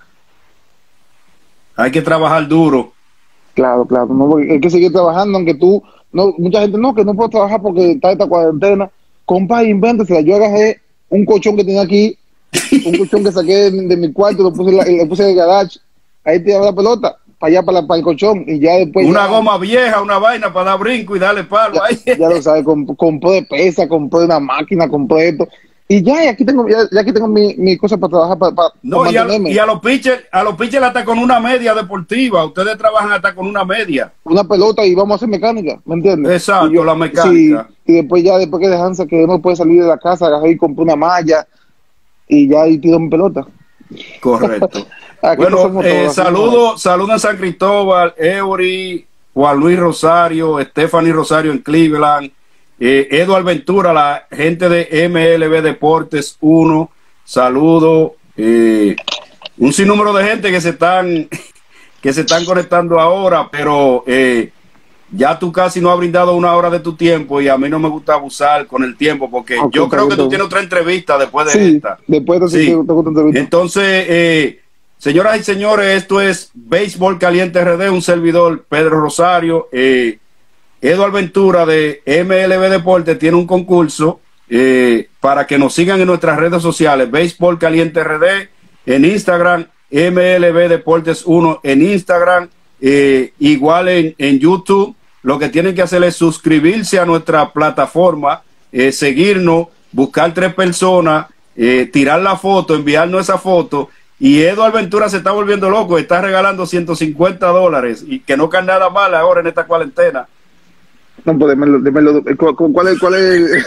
Hay que trabajar duro. Claro, claro, no, hay que seguir trabajando, aunque tú, no, mucha gente no, que no puedo trabajar porque está esta cuarentena. Compa, invéntesela. Yo agarré un colchón que tenía aquí, un colchón que saqué de, de mi cuarto, lo puse, la, lo puse en el garage, ahí tiraba la pelota, para allá, para, la, para el colchón, y ya después... Una ya, goma vieja, una vaina para dar brinco y darle palo ya, ahí. Ya lo sabes, comp, compré pesa, compré una máquina, compré esto, y ya, y aquí tengo, ya, ya aquí tengo mi, mi cosa para trabajar, para, para, no, para y, a, mantenerme. y a los pitchers, a los pitchers hasta con una media deportiva, ustedes trabajan hasta con una media. Una pelota y vamos a hacer mecánica, ¿me entiendes? Exacto, y yo, la mecánica. Sí, y después ya, después que dejanse que uno puede salir de la casa, agarré y compré una malla, y ya ahí tiro mi pelota. Correcto. Bueno, eh, saludos, saludos en San Cristóbal, Eury, Juan Luis Rosario, Stephanie Rosario en Cleveland, eh, Eduard Ventura, la gente de M L B Deportes uno, saludos, eh, un sinnúmero de gente que se están que se están conectando ahora, pero eh, ya tú casi no has brindado una hora de tu tiempo y a mí no me gusta abusar con el tiempo porque okay, yo creo que tú tienes otra entrevista después de sí, esta. Después de sí. Te, te entrevista. Entonces, eh, señoras y señores, esto es Béisbol Caliente R D, un servidor, Pedro Rosario. Eh, Eduard Ventura de M L B Deportes tiene un concurso eh, para que nos sigan en nuestras redes sociales, Béisbol Caliente R D en Instagram, M L B Deportes uno en Instagram, eh, igual en, en YouTube. Lo que tienen que hacer es suscribirse a nuestra plataforma, eh, seguirnos, buscar tres personas, eh, tirar la foto, enviarnos esa foto. Y Eduard Ventura se está volviendo loco, está regalando ciento cincuenta dólares y que no cae nada mal ahora en esta cuarentena. No, pues démelo, démelo, ¿cuál es? ¿Cuál es?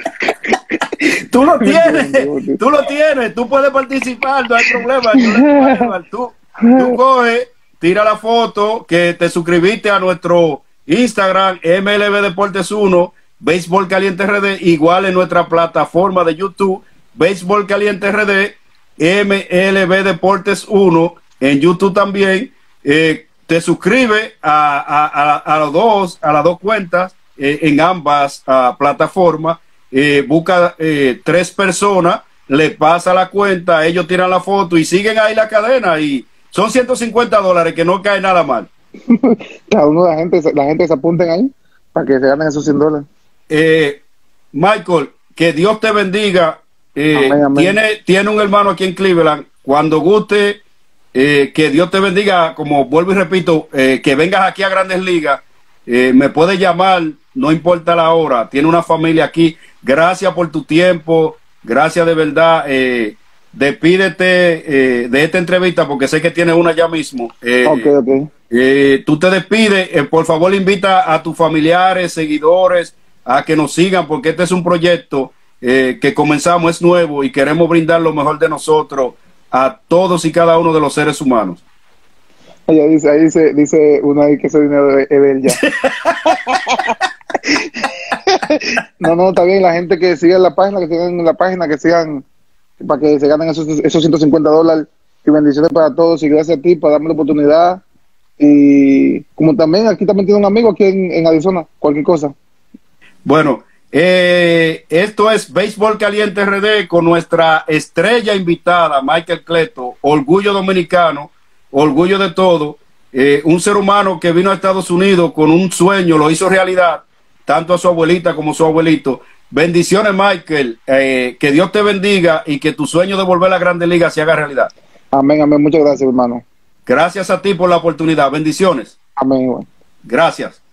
Tú lo tienes, tú lo tienes, tú puedes participar, no hay problema. Tú, tú coges, tira la foto, que te suscribiste a nuestro Instagram, M L B Deportes uno, Béisbol Caliente R D, igual en nuestra plataforma de YouTube, Béisbol Caliente R D, M L B Deportes uno, en YouTube también. Eh, te suscribes a, a, a, a, los dos, a las dos cuentas eh, en ambas uh, plataformas, eh, busca eh, tres personas, le pasa la cuenta, ellos tiran la foto y siguen ahí la cadena y son ciento cincuenta dólares que no cae nada mal. Cada uno de la gente, la gente se apunten ahí para que se ganen esos cien dólares. Eh, Michael, que Dios te bendiga. Eh, amén, amén. Tiene, tiene un hermano aquí en Cleveland. Cuando guste, eh, que Dios te bendiga. Como vuelvo y repito, eh, que vengas aquí a Grandes Ligas. Eh, me puedes llamar, no importa la hora. Tiene una familia aquí. Gracias por tu tiempo. Gracias de verdad. Eh, despídete eh, de esta entrevista porque sé que tienes una ya mismo. Eh, ok, ok. Eh, tú te despides, eh, por favor invita a tus familiares, seguidores a que nos sigan porque este es un proyecto eh, que comenzamos, es nuevo y queremos brindar lo mejor de nosotros a todos y cada uno de los seres humanos. Ahí dice, ahí dice, dice uno ahí que ese dinero es de él ya. No, no, está bien, la gente que siga la página, que sigan la página, que sigan, para que se ganen esos, esos ciento cincuenta dólares, y bendiciones para todos, y gracias a ti por darme la oportunidad, y como también, aquí también tiene un amigo aquí en, en Arizona, cualquier cosa. Bueno, eh, esto es Béisbol Caliente R D con nuestra estrella invitada, Michael Cleto, orgullo dominicano, orgullo de todo, eh, un ser humano que vino a Estados Unidos con un sueño, lo hizo realidad, tanto a su abuelita como a su abuelito. Bendiciones, Michael, eh, que Dios te bendiga y que tu sueño de volver a la Grande Liga se haga realidad. Amén, amén, muchas gracias, hermano. Gracias a ti por la oportunidad, bendiciones. Amén, igual. Gracias.